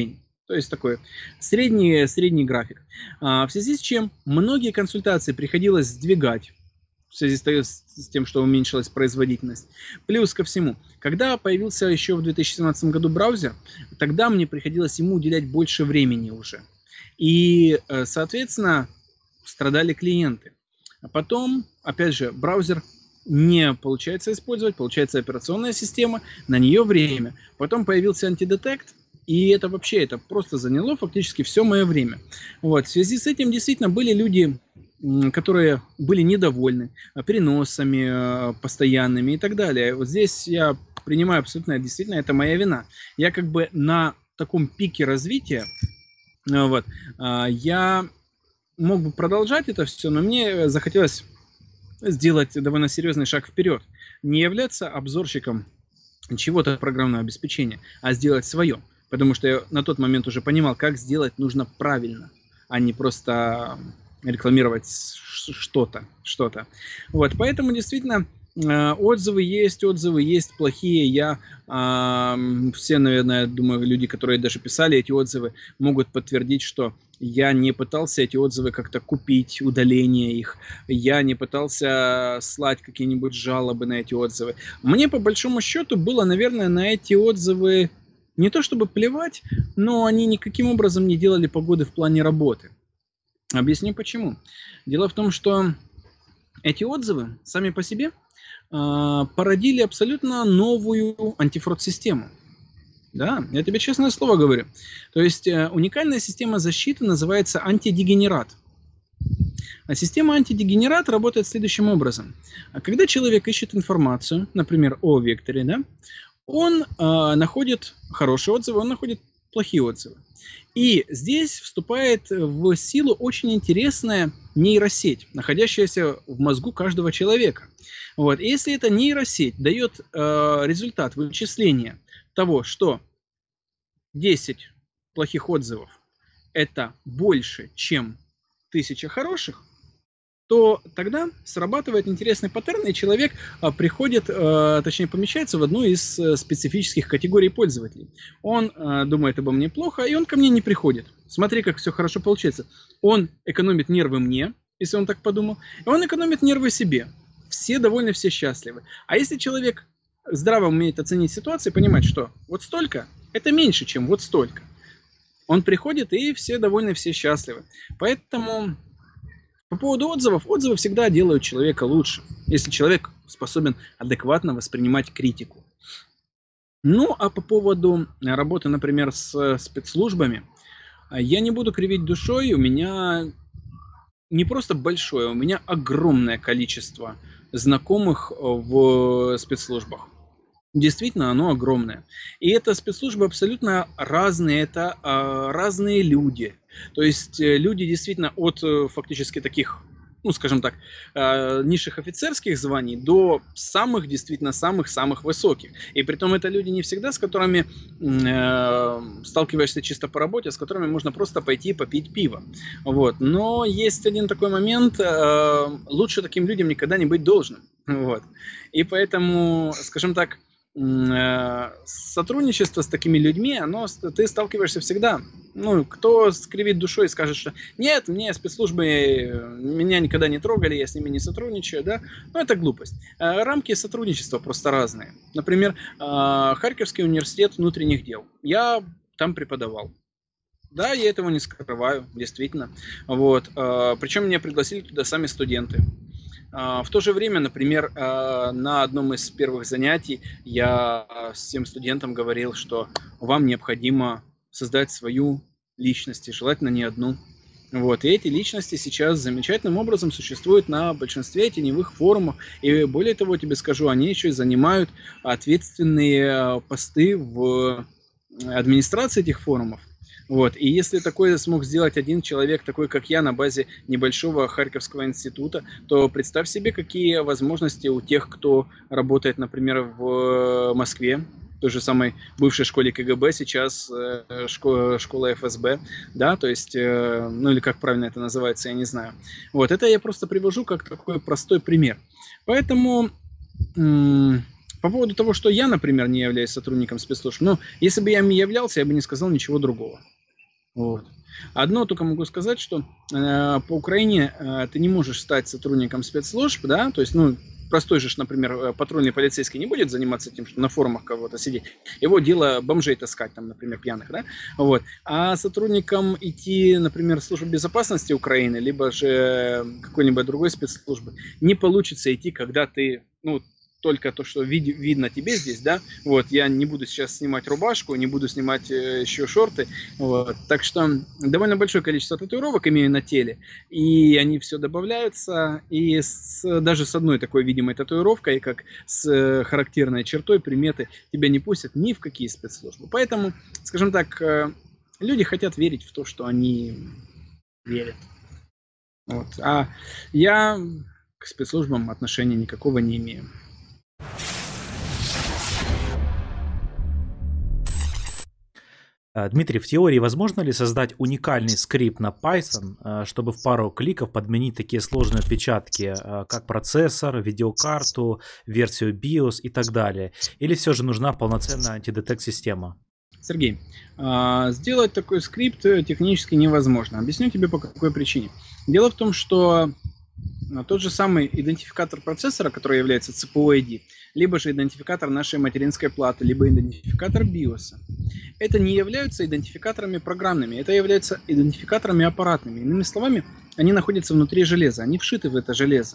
То есть такой средний график. В связи с чем многие консультации приходилось сдвигать в связи с тем, что уменьшилась производительность. Плюс ко всему, когда появился еще в 2017 году браузер, тогда мне приходилось ему уделять больше времени уже. И, соответственно, страдали клиенты. А потом, опять же, браузер не получается использовать, получается операционная система, на нее время. Потом появился антидетект, и это вообще, это просто заняло фактически все мое время. Вот. В связи с этим действительно были люди, которые были недовольны переносами постоянными и так далее. Вот здесь я принимаю абсолютно, действительно, это моя вина. Я как бы на таком пике развития, вот, я мог бы продолжать это все, но мне захотелось сделать довольно серьезный шаг вперед. Не являться обзорщиком чего-то программного обеспечения, а сделать свое. Потому что я на тот момент уже понимал, как сделать нужно правильно, а не просто рекламировать что-то. Вот, поэтому действительно отзывы есть плохие. Все, наверное, думаю, люди, которые даже писали эти отзывы, могут подтвердить, что я не пытался эти отзывы как-то купить, удаление их. Я не пытался слать какие-нибудь жалобы на эти отзывы. Мне, по большому счету, было, наверное, на эти отзывы не то чтобы плевать, но они никаким образом не делали погоды в плане работы. Объясню почему. Дело в том, что эти отзывы сами по себе породили абсолютно новую антифрод-систему. Да, я тебе честное слово говорю. То есть уникальная система защиты называется антидегенерат. А система антидегенерат работает следующим образом. Когда человек ищет информацию, например, о векторе, да, он находит хорошие отзывы, он находит плохие отзывы. И здесь вступает в силу очень интересная нейросеть, находящаяся в мозгу каждого человека. Вот. И если эта нейросеть дает результат вычисления того, что 10 плохих отзывов это больше, чем 1000 хороших, то тогда срабатывает интересный паттерн, и человек приходит, точнее помещается в одну из специфических категорий пользователей. Он думает обо мне плохо, и он ко мне не приходит. Смотри, как все хорошо получается. Он экономит нервы мне, если он так подумал, и он экономит нервы себе. Все довольны, все счастливы. А если человек здраво умеет оценить ситуацию и понимать, что вот столько, это меньше, чем вот столько, он приходит, и все довольны, все счастливы. Поэтому по поводу отзывов, отзывы всегда делают человека лучше, если человек способен адекватно воспринимать критику. Ну, а по поводу работы, например, с спецслужбами, я не буду кривить душой, у меня не просто большое, у меня огромное количество знакомых в спецслужбах. Действительно, оно огромное. И это спецслужбы абсолютно разные, это разные люди. То есть люди действительно от фактически таких, ну скажем так, низших офицерских званий до самых, действительно самых высоких. И притом это люди не всегда, с которыми сталкиваешься чисто по работе, а с которыми можно просто пойти попить пиво. Вот. Но есть один такой момент, лучше таким людям никогда не быть должным. Вот. И поэтому, скажем так, сотрудничество с такими людьми, ты сталкиваешься всегда. Ну, кто скривит душой и скажет, что нет, мне спецслужбы меня никогда не трогали, я с ними не сотрудничаю, да, ну, это глупость. Рамки сотрудничества просто разные. Например, Харьковский университет внутренних дел. Я там преподавал. Да, я этого не скрываю, действительно. Вот. Причем меня пригласили туда сами студенты. В то же время, например, на одном из первых занятий я всем студентам говорил, что вам необходимо создать свою личность, и желательно не одну. Вот. И эти личности сейчас замечательным образом существуют на большинстве теневых форумов. И более того, тебе скажу, они еще и занимают ответственные посты в администрации этих форумов. Вот. И если такое смог сделать один человек, такой как я, на базе небольшого Харьковского института, то представь себе, какие возможности у тех, кто работает, например, в Москве, той же самой бывшей школе КГБ, сейчас школа ФСБ, да, то есть, ну или как правильно это называется, я не знаю. Вот, это я просто привожу как такой простой пример. Поэтому по поводу того, что я, например, не являюсь сотрудником спецслужб, но если бы я ими являлся, я бы не сказал ничего другого. Вот. Одно только могу сказать, что по Украине ты не можешь стать сотрудником спецслужб, да, то есть, ну, простой же, например, патрульный полицейский не будет заниматься тем, что на форумах кого-то сидеть. Его дело бомжей таскать, там, например, пьяных, да, вот. А сотрудникам идти, например, в службу безопасности Украины, либо же какой-нибудь другой спецслужбы, не получится идти, когда ты, ну, только то, что видно тебе здесь, да, вот, я не буду сейчас снимать рубашку, не буду снимать еще шорты, вот, так что довольно большое количество татуировок имею на теле, и они все добавляются, и даже с одной такой видимой татуировкой, как с характерной чертой, приметы, тебя не пустят ни в какие спецслужбы, поэтому, скажем так, люди хотят верить в то, что они верят, вот, а я к спецслужбам отношения никакого не имею. Дмитрий, в теории возможно ли создать уникальный скрипт на Python, чтобы в пару кликов подменить такие сложные отпечатки, как процессор, видеокарту, версию BIOS и так далее? Или все же нужна полноценная антидетект-система? Сергей, сделать такой скрипт технически невозможно. Объясню тебе по какой причине. Дело в том, что тот же самый идентификатор процессора, который является CPU-ID, либо же идентификатор нашей материнской платы, либо идентификатор BIOS, это не являются идентификаторами программными, это являются идентификаторами аппаратными. Иными словами, они находятся внутри железа, они вшиты в это железо.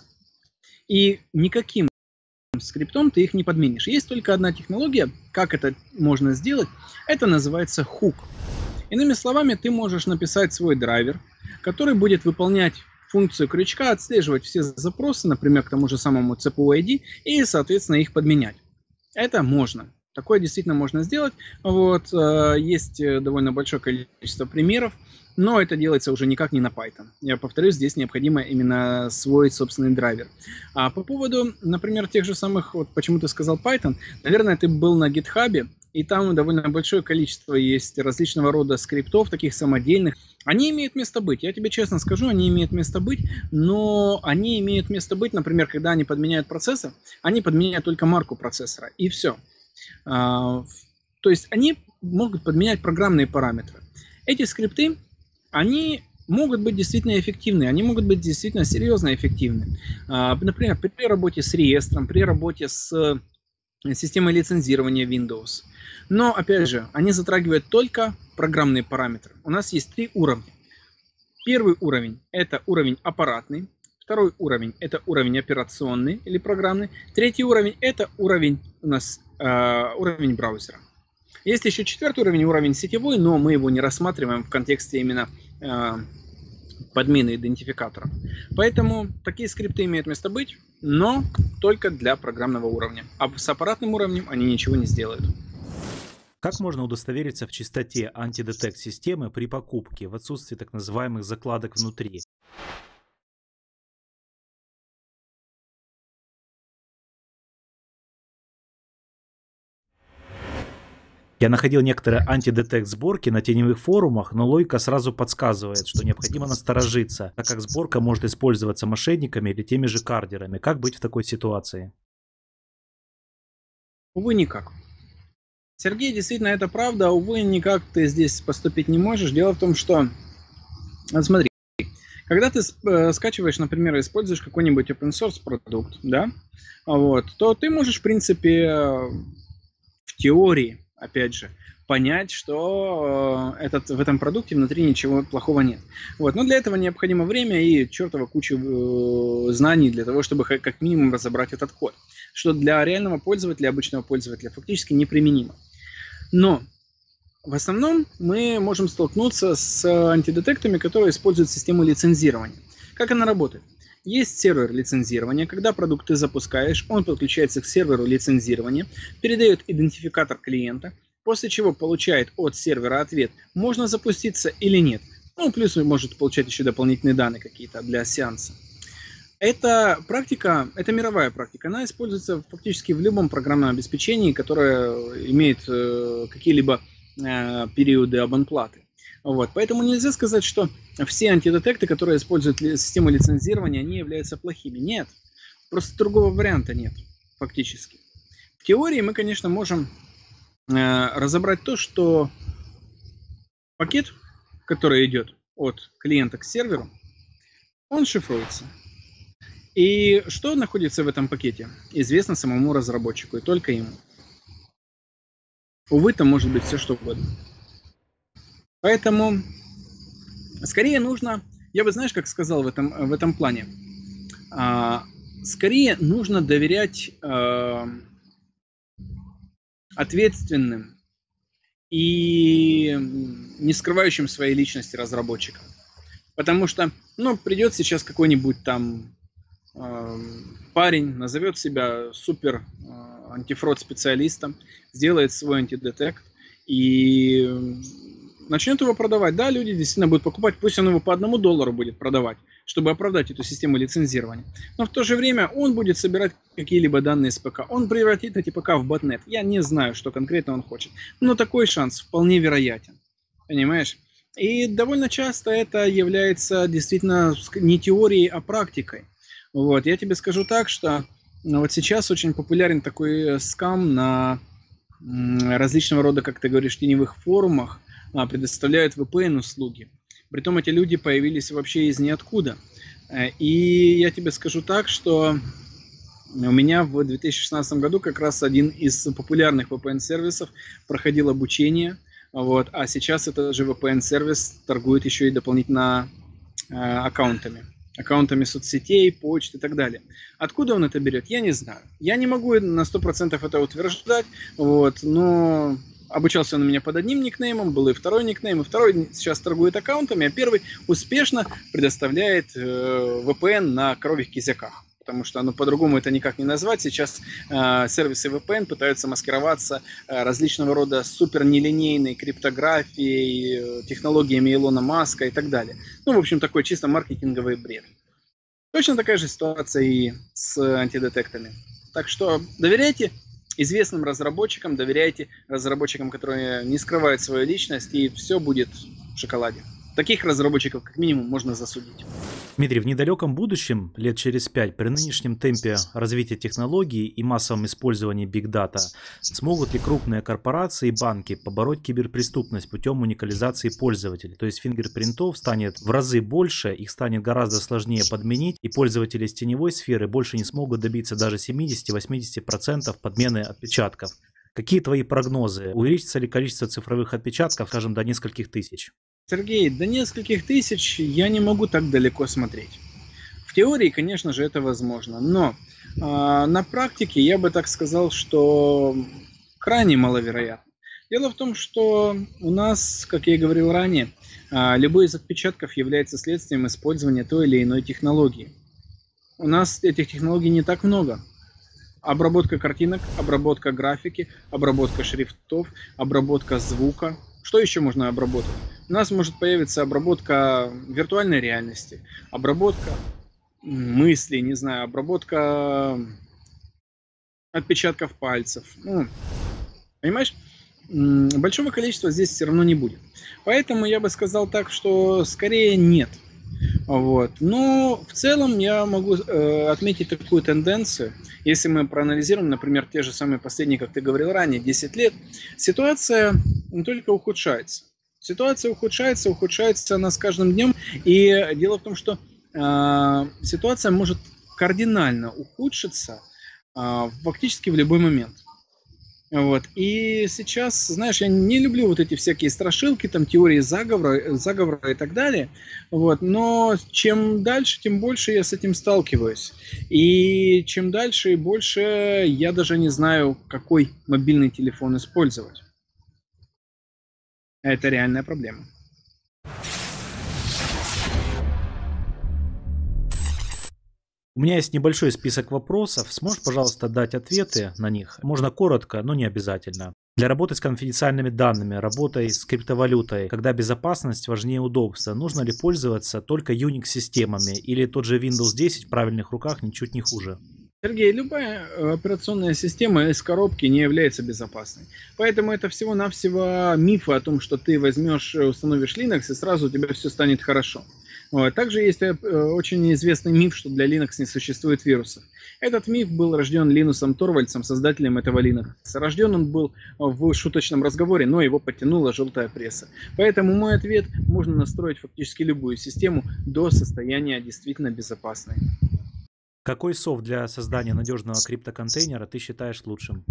И никаким скриптом ты их не подменишь. Есть только одна технология, как это можно сделать, это называется хук. Иными словами, ты можешь написать свой драйвер, который будет выполнять функцию крючка, отслеживать все запросы, например, к тому же самому CPU-ID, и, соответственно, их подменять. Это можно. Такое действительно можно сделать. Вот, есть довольно большое количество примеров, но это делается уже никак не на Python. Я повторюсь, здесь необходимо именно свой собственный драйвер. А по поводу, например, тех же самых, вот почему ты сказал Python, наверное, ты был на GitHub, и там довольно большое количество есть различного рода скриптов, таких самодельных. Они имеют место быть, я тебе честно скажу, они имеют место быть, но они имеют место быть, например, когда они подменяют процессор, они подменяют только марку процессора, и все. То есть они могут подменять программные параметры. Эти скрипты, они могут быть действительно эффективны, они могут быть действительно серьезно эффективны. Например, при работе с реестром, при работе с системой лицензирования Windows. Но, опять же, они затрагивают только программные параметры. У нас есть 3 уровня. Первый уровень – это уровень аппаратный. Второй уровень – это уровень операционный или программный. Третий уровень – это уровень у нас уровень браузера. Есть еще 4-й уровень, уровень сетевой, но мы его не рассматриваем в контексте именно подмены идентификатора. Поэтому такие скрипты имеют место быть, но только для программного уровня. А с аппаратным уровнем они ничего не сделают. Как можно удостовериться в чистоте антидетект-системы при покупке в отсутствии так называемых закладок внутри? Я находил некоторые антидетект сборки на теневых форумах, но логика сразу подсказывает, что необходимо насторожиться, так как сборка может использоваться мошенниками или теми же кардерами. Как быть в такой ситуации? Увы, никак. Сергей, действительно, это правда. Увы, никак ты здесь поступить не можешь. Дело в том, что, смотри, когда ты скачиваешь, например, используешь какой-нибудь open source продукт, да, вот, то ты можешь, в принципе, в теории, опять же, понять, что в этом продукте внутри ничего плохого нет. Вот. Но для этого необходимо время и чертова куча знаний для того, чтобы как минимум разобрать этот код. Что для реального пользователя, обычного пользователя фактически неприменимо. Но в основном мы можем столкнуться с антидетектами, которые используют систему лицензирования. Как она работает? Есть сервер лицензирования, когда продукт ты запускаешь, он подключается к серверу лицензирования, передает идентификатор клиента, после чего получает от сервера ответ, можно запуститься или нет. Ну, плюс может получать еще дополнительные данные какие-то для сеанса. Эта практика, это мировая практика, она используется фактически в любом программном обеспечении, которое имеет какие-либо периоды абонплаты. Вот. Поэтому нельзя сказать, что все антидетекты, которые используют систему лицензирования, они являются плохими. Нет, просто другого варианта нет, фактически. В теории мы, конечно, можем разобрать то, что пакет который идет от клиента к серверу, он шифруется. И что находится в этом пакете, известно самому разработчику и только ему. Увы, там может быть все что угодно. Поэтому скорее нужно, я бы, знаешь, как сказал в этом плане, скорее нужно доверять ответственным и не скрывающим своей личности разработчикам. Потому что, придет сейчас какой-нибудь там парень, назовет себя супер антифрод специалистом, сделает свой антидетект и начнет его продавать. Да, люди действительно будут покупать, пусть он его по $1 будет продавать, чтобы оправдать эту систему лицензирования. Но в то же время он будет собирать какие-либо данные с ПК. Он превратит эти ПК в ботнет. Я не знаю, что конкретно он хочет. Но такой шанс вполне вероятен. Понимаешь? И довольно часто это является действительно не теорией, а практикой. Вот. Я тебе скажу так, что вот сейчас очень популярен такой скам на различного рода, как ты говоришь, теневых форумах, предоставляют VPN-услуги. Притом эти люди появились вообще из ниоткуда. И я тебе скажу так, что у меня в 2016 году как раз один из популярных VPN-сервисов проходил обучение. Вот, а сейчас этот же VPN-сервис торгует еще и дополнительно аккаунтами соцсетей, почты и так далее. Откуда он это берет, я не знаю. Я не могу на 100% это утверждать, вот, но обучался он у меня под одним никнеймом, был и второй никнейм, и второй сейчас торгует аккаунтами, а первый успешно предоставляет VPN на коровьих кизяках. Потому что по-другому это никак не назвать. Сейчас сервисы VPN пытаются маскироваться различного рода супер нелинейной криптографией, технологиями Илона Маска и так далее. В общем, такой чисто маркетинговый бред. Точно такая же ситуация и с антидетектами. Так что доверяйте известным разработчикам, доверяйте разработчикам, которые не скрывают свою личность, и все будет в шоколаде. Таких разработчиков как минимум можно засудить. Дмитрий, в недалеком будущем, лет через 5, при нынешнем темпе развития технологий и массовом использовании Big Data, смогут ли крупные корпорации и банки побороть киберпреступность путем уникализации пользователей? То есть фингерпринтов станет в разы больше, их станет гораздо сложнее подменить, и пользователи из теневой сферы больше не смогут добиться даже 70-80% подмены отпечатков. Какие твои прогнозы? Увеличится ли количество цифровых отпечатков, скажем, до нескольких тысяч? Сергей, до нескольких тысяч я не могу так далеко смотреть. В теории, конечно же, это возможно, но на практике я бы так сказал, что крайне маловероятно. Дело в том, что у нас, как я и говорил ранее, любой из отпечатков является следствием использования той или иной технологии. У нас этих технологий не так много. Обработка картинок, обработка графики, обработка шрифтов, обработка звука. Что еще можно обработать? У нас может появиться обработка виртуальной реальности, обработка мыслей, не знаю, обработка отпечатков пальцев. Понимаешь? Большого количества здесь все равно не будет. Поэтому я бы сказал так, что скорее нет. Вот. Но в целом я могу отметить такую тенденцию. Если мы проанализируем, например, те же самые последние, как ты говорил ранее, 10 лет, ситуация не только ухудшается. Ситуация ухудшается она с каждым днем. И дело в том, что ситуация может кардинально ухудшиться фактически в любой момент. Вот. И сейчас, знаешь, я не люблю вот эти всякие страшилки, там, теории заговора и так далее. Вот. Но чем дальше, тем больше я с этим сталкиваюсь. И чем дальше и больше я даже не знаю, какой мобильный телефон использовать. Это реальная проблема. У меня есть небольшой список вопросов. Сможешь, пожалуйста, дать ответы на них? Можно коротко, но не обязательно. Для работы с конфиденциальными данными, работой с криптовалютой, когда безопасность важнее удобства, нужно ли пользоваться только Unix-системами или тот же Windows 10 в правильных руках ничуть не хуже? Сергей, любая операционная система из коробки не является безопасной. Поэтому это всего-навсего мифы о том, что ты возьмешь, установишь Linux и сразу у тебя все станет хорошо. Вот. Также есть очень известный миф, что для Linux не существует вирусов. Этот миф был рожден Линусом Торвальдсом, создателем этого Linux. Рожден он был в шуточном разговоре, но его подтянула желтая пресса. Поэтому мой ответ: можно настроить фактически любую систему до состояния действительно безопасной. Какой софт для создания надежного криптоконтейнера ты считаешь лучшим?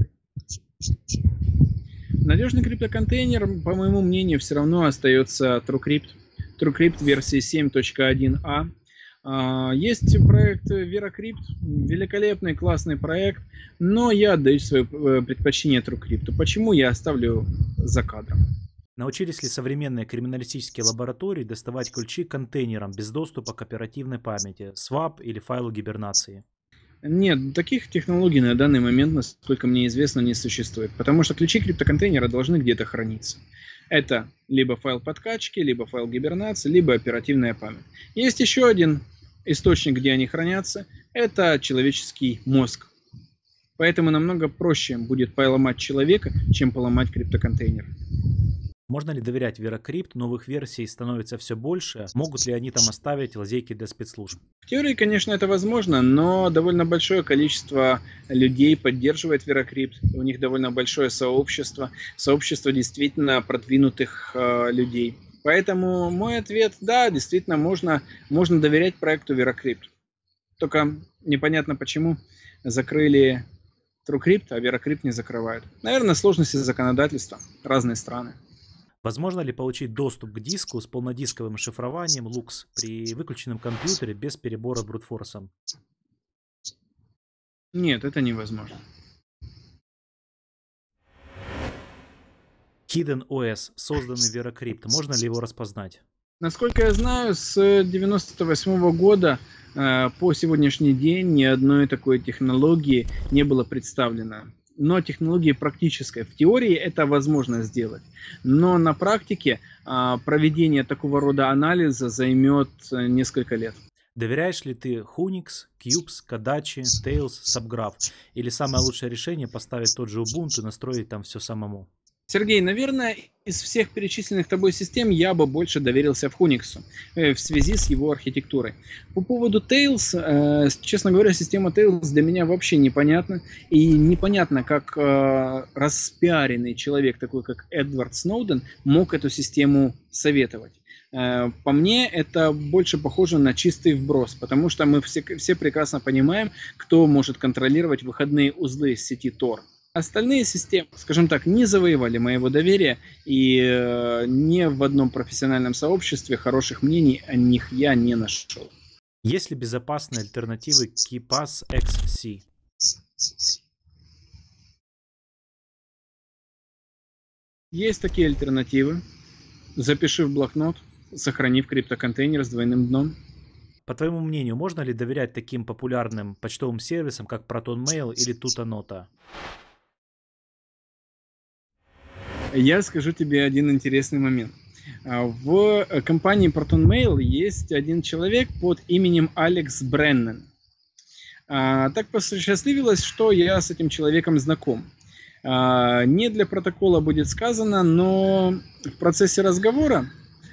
Надежный криптоконтейнер, по моему мнению, все равно остается TrueCrypt. TrueCrypt версии 7.1a. Есть проект VeraCrypt, великолепный, классный проект, но я отдаю свое предпочтение TrueCrypt. Почему, я оставлю за кадром. Научились ли современные криминалистические лаборатории доставать ключи к контейнерам без доступа к оперативной памяти, swap или файлу гибернации? Нет, таких технологий на данный момент, насколько мне известно, не существует, потому что ключи криптоконтейнера должны где-то храниться. Это либо файл подкачки, либо файл гибернации, либо оперативная память. Есть еще один источник, где они хранятся, это человеческий мозг. Поэтому намного проще будет поломать человека, чем поломать криптоконтейнер. Можно ли доверять VeraCrypt? Новых версий становится все больше. Могут ли они там оставить лазейки для спецслужб? В теории, конечно, это возможно, но довольно большое количество людей поддерживает VeraCrypt. У них довольно большое сообщество действительно продвинутых людей. Поэтому мой ответ: да, действительно можно доверять проекту VeraCrypt. Только непонятно, почему закрыли TrueCrypt, а VeraCrypt не закрывают. Наверное, сложности законодательства, разные страны. Возможно ли получить доступ к диску с полнодисковым шифрованием LUKS при выключенном компьютере без перебора брутфорсом? Нет, это невозможно. Hidden OS, созданный VeraCrypt, можно ли его распознать? Насколько я знаю, с 1998 года по сегодняшний день ни одной такой технологии не было представлено. Но технология практическая. В теории это возможно сделать. Но на практике проведение такого рода анализа займет несколько лет. Доверяешь ли ты Hunix, Cubes, Kadachi, Tails, Subgraph? Или самое лучшее решение поставить тот же Ubuntu и настроить там все самому? Сергей, наверное, из всех перечисленных тобой систем я бы больше доверился в Hunix в связи с его архитектурой. По поводу Tails, честно говоря, система Tails для меня вообще непонятна. И непонятно, как распиаренный человек, такой как Эдвард Сноуден, мог эту систему советовать. По мне, это больше похоже на чистый вброс, потому что мы все прекрасно понимаем, кто может контролировать выходные узлы сети Tor. Остальные системы, скажем так, не завоевали моего доверия, и ни в одном профессиональном сообществе хороших мнений о них я не нашел. Есть ли безопасные альтернативы KeePass XC? Есть такие альтернативы. Запиши в блокнот, сохрани в криптоконтейнер с двойным дном. По твоему мнению, можно ли доверять таким популярным почтовым сервисам, как ProtonMail или Tutanota? Я скажу тебе один интересный момент. В компании ProtonMail есть один человек под именем Алекс Бреннан. Так посчастливилось, что я с этим человеком знаком. Не для протокола будет сказано, но в процессе разговора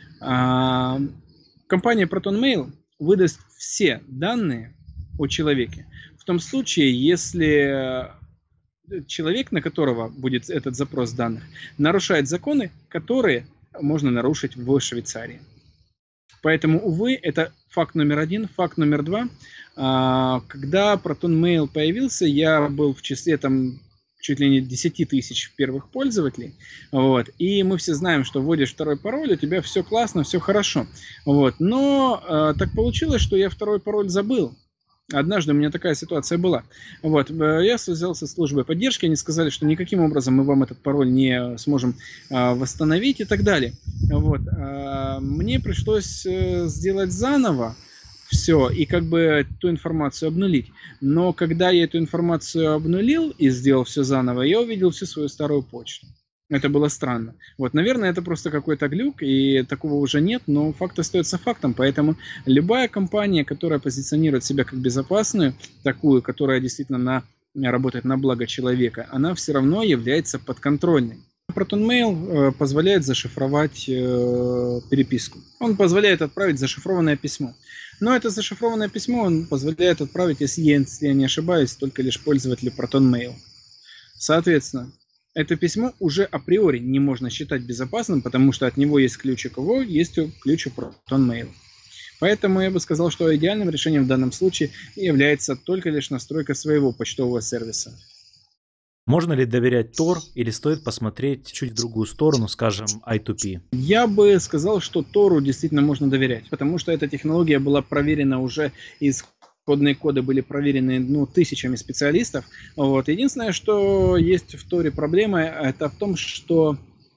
компания ProtonMail выдаст все данные о человеке. В том случае, если человек, на которого будет этот запрос данных, нарушает законы, которые можно нарушить в Швейцарии. Поэтому, увы, это факт номер один. Факт номер два. Когда ProtonMail появился, я был в числе чуть ли не 10 тысяч первых пользователей. Вот. И мы все знаем, что вводишь второй пароль, у тебя все классно, все хорошо. Вот. Но так получилось, что я второй пароль забыл. Однажды у меня такая ситуация была. Вот. Я связался с службой поддержки, они сказали, что никаким образом мы вам этот пароль не сможем восстановить и так далее. Вот. Мне пришлось сделать заново все и как бы ту информацию обнулить. Но когда я эту информацию обнулил и сделал все заново, я увидел всю свою старую почту. Это было странно. Вот, наверное, это просто какой-то глюк, и такого уже нет, но факт остается фактом. Поэтому любая компания, которая позиционирует себя как безопасную, такую, которая действительно работает на благо человека, она все равно является подконтрольной. ProtonMail позволяет зашифровать переписку. Он позволяет отправить зашифрованное письмо. Но это зашифрованное письмо он позволяет отправить, если я не ошибаюсь, только лишь пользователю ProtonMail. Соответственно, это письмо уже априори не можно считать безопасным, потому что от него есть ключик его, есть ключик ProtonMail. Поэтому я бы сказал, что идеальным решением в данном случае является только лишь настройка своего почтового сервиса. Можно ли доверять Tor или стоит посмотреть чуть в другую сторону, скажем, I2P? Я бы сказал, что Тору действительно можно доверять, потому что эта технология была проверена уже, исходные коды были проверены тысячами специалистов. Вот. Единственное, что есть в Торе проблема, это в том, что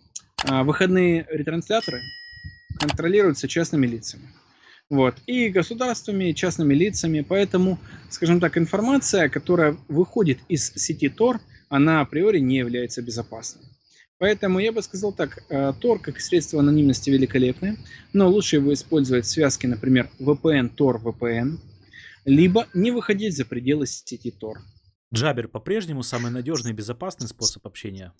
выходные ретрансляторы контролируются частными лицами. Вот. И государствами, и частными лицами. Поэтому, скажем так, информация, которая выходит из сети Tor, она априори не является безопасной. Поэтому я бы сказал так, Tor как средство анонимности великолепное, но лучше его использовать в связке, например, VPN, Tor, VPN, либо не выходить за пределы сети Tor. Jabber по-прежнему самый надежный и безопасный способ общения?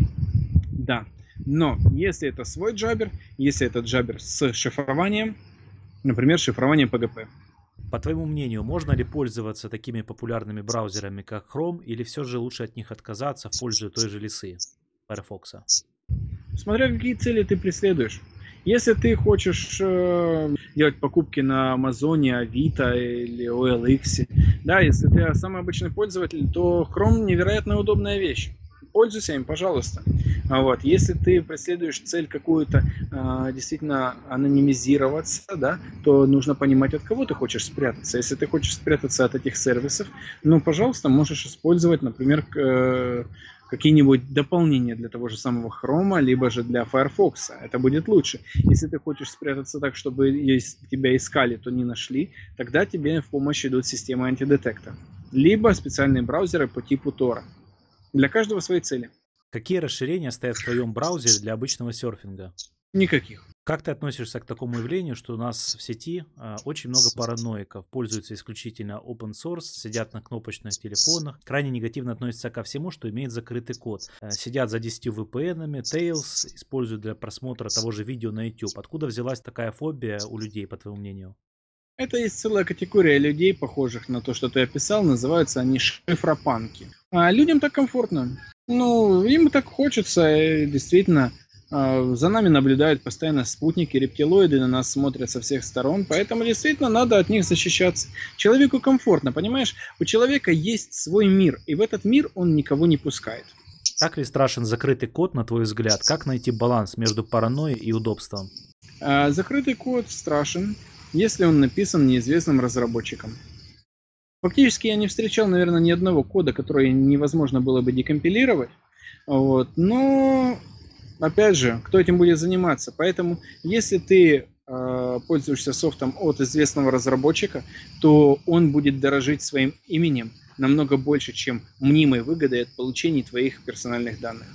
Да, но если это свой Jabber, если это Jabber с шифрованием, например, шифрованием PGP. По твоему мнению, можно ли пользоваться такими популярными браузерами, как Chrome, или все же лучше от них отказаться в пользу той же лисы Firefox? Смотря какие цели ты преследуешь. Если ты хочешь делать покупки на Амазоне, Авито или OLX, да, если ты самый обычный пользователь, то Chrome невероятно удобная вещь. Пользуйся им, пожалуйста. Вот. Если ты преследуешь цель какую-то действительно анонимизироваться, да, то нужно понимать, от кого ты хочешь спрятаться. Если ты хочешь спрятаться от этих сервисов, пожалуйста, можешь использовать, например, какие-нибудь дополнения для того же самого Chrome, либо же для Firefox. Это будет лучше. Если ты хочешь спрятаться так, чтобы тебя искали, то не нашли, тогда тебе в помощь идут системы антидетекта. Либо специальные браузеры по типу Tor. Для каждого свои цели. Какие расширения стоят в твоем браузере для обычного серфинга? Никаких. Как ты относишься к такому явлению, что у нас в сети очень много параноиков, пользуются исключительно open source, сидят на кнопочных телефонах, крайне негативно относятся ко всему, что имеет закрытый код, сидят за 10 VPN-ами, Tails, используют для просмотра того же видео на YouTube. Откуда взялась такая фобия у людей, по твоему мнению? Это есть целая категория людей, похожих на то, что ты описал, называются они шифропанки. А людям так комфортно. Им так хочется, и действительно, за нами наблюдают постоянно спутники, рептилоиды на нас смотрят со всех сторон, поэтому действительно надо от них защищаться. Человеку комфортно, понимаешь? У человека есть свой мир, и в этот мир он никого не пускает. Так ли страшен закрытый код, на твой взгляд? Как найти баланс между паранойей и удобством? Закрытый код страшен, если он написан неизвестным разработчиком. Фактически я не встречал, наверное, ни одного кода, который невозможно было бы декомпилировать. Вот. Но, опять же, кто этим будет заниматься? Поэтому, если ты пользуешься софтом от известного разработчика, то он будет дорожить своим именем намного больше, чем мнимой выгодой от получения твоих персональных данных.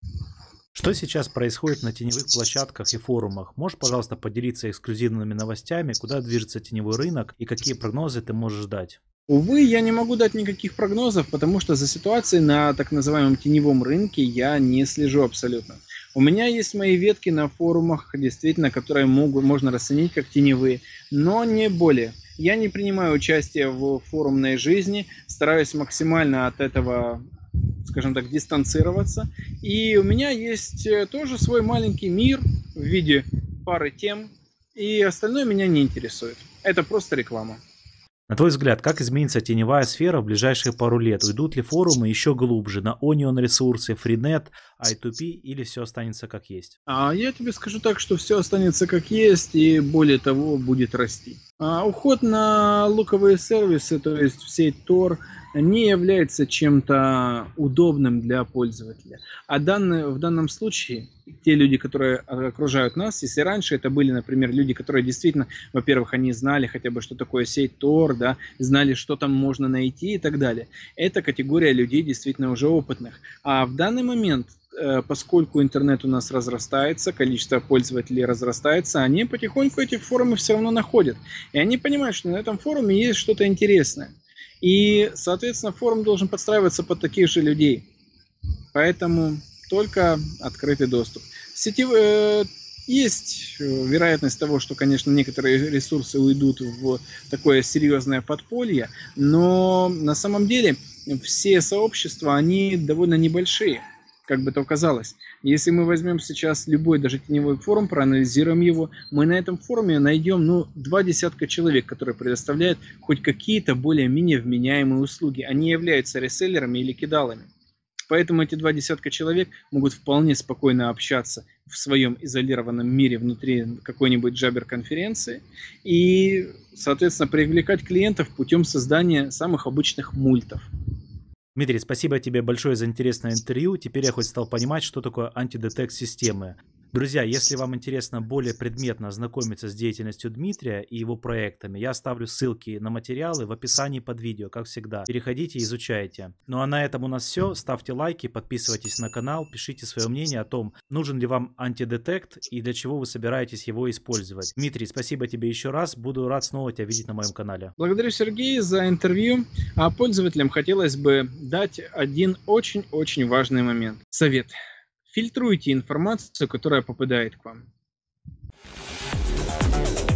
Что сейчас происходит на теневых площадках и форумах? Можешь, пожалуйста, поделиться эксклюзивными новостями, куда движется теневой рынок и какие прогнозы ты можешь дать? Увы, я не могу дать никаких прогнозов, потому что за ситуацией на так называемом теневом рынке я не слежу абсолютно. У меня есть мои ветки на форумах, действительно, которые можно расценить как теневые, но не более. Я не принимаю участие в форумной жизни, стараюсь максимально от этого, скажем так, дистанцироваться. И у меня есть тоже свой маленький мир в виде пары тем, и остальное меня не интересует. Это просто реклама. На твой взгляд, как изменится теневая сфера в ближайшие пару лет? Уйдут ли форумы еще глубже на Onion ресурсы, Freenet, I2P или все останется как есть? Я тебе скажу так, что все останется как есть и более того будет расти. Уход на луковые сервисы, то есть в сеть Tor, не является чем-то удобным для пользователя. А в данном случае те люди, которые окружают нас, если раньше это были, например, люди, которые действительно, во-первых, они знали хотя бы, что такое сеть Tor, да, знали, что там можно найти и так далее. Это категория людей действительно уже опытных. А в данный момент, поскольку интернет у нас разрастается, количество пользователей разрастается, они потихоньку эти форумы все равно находят. И они понимают, что на этом форуме есть что-то интересное. И, соответственно, форум должен подстраиваться под таких же людей. Поэтому только открытый доступ. Есть вероятность того, что, конечно, некоторые ресурсы уйдут в такое серьезное подполье, но на самом деле все сообщества, они довольно небольшие, как бы то казалось. Если мы возьмем сейчас любой, даже теневой форум, проанализируем его, мы на этом форуме найдем 20 человек, которые предоставляют хоть какие-то более-менее вменяемые услуги. Они являются реселлерами или кидалами. Поэтому эти 20 человек могут вполне спокойно общаться в своем изолированном мире внутри какой-нибудь джабер-конференции и, соответственно, привлекать клиентов путем создания самых обычных мультов. Дмитрий, спасибо тебе большое за интересное интервью. Теперь я хоть стал понимать, что такое антидетект системы. Друзья, если вам интересно более предметно ознакомиться с деятельностью Дмитрия и его проектами, я оставлю ссылки на материалы в описании под видео, как всегда. Переходите и изучайте. Ну а на этом у нас все. Ставьте лайки, подписывайтесь на канал, пишите свое мнение о том, нужен ли вам антидетект и для чего вы собираетесь его использовать. Дмитрий, спасибо тебе еще раз. Буду рад снова тебя видеть на моем канале. Благодарю, Сергей, за интервью. А пользователям хотелось бы дать один очень-очень важный момент. Совет. Фильтруйте информацию, которая попадает к вам.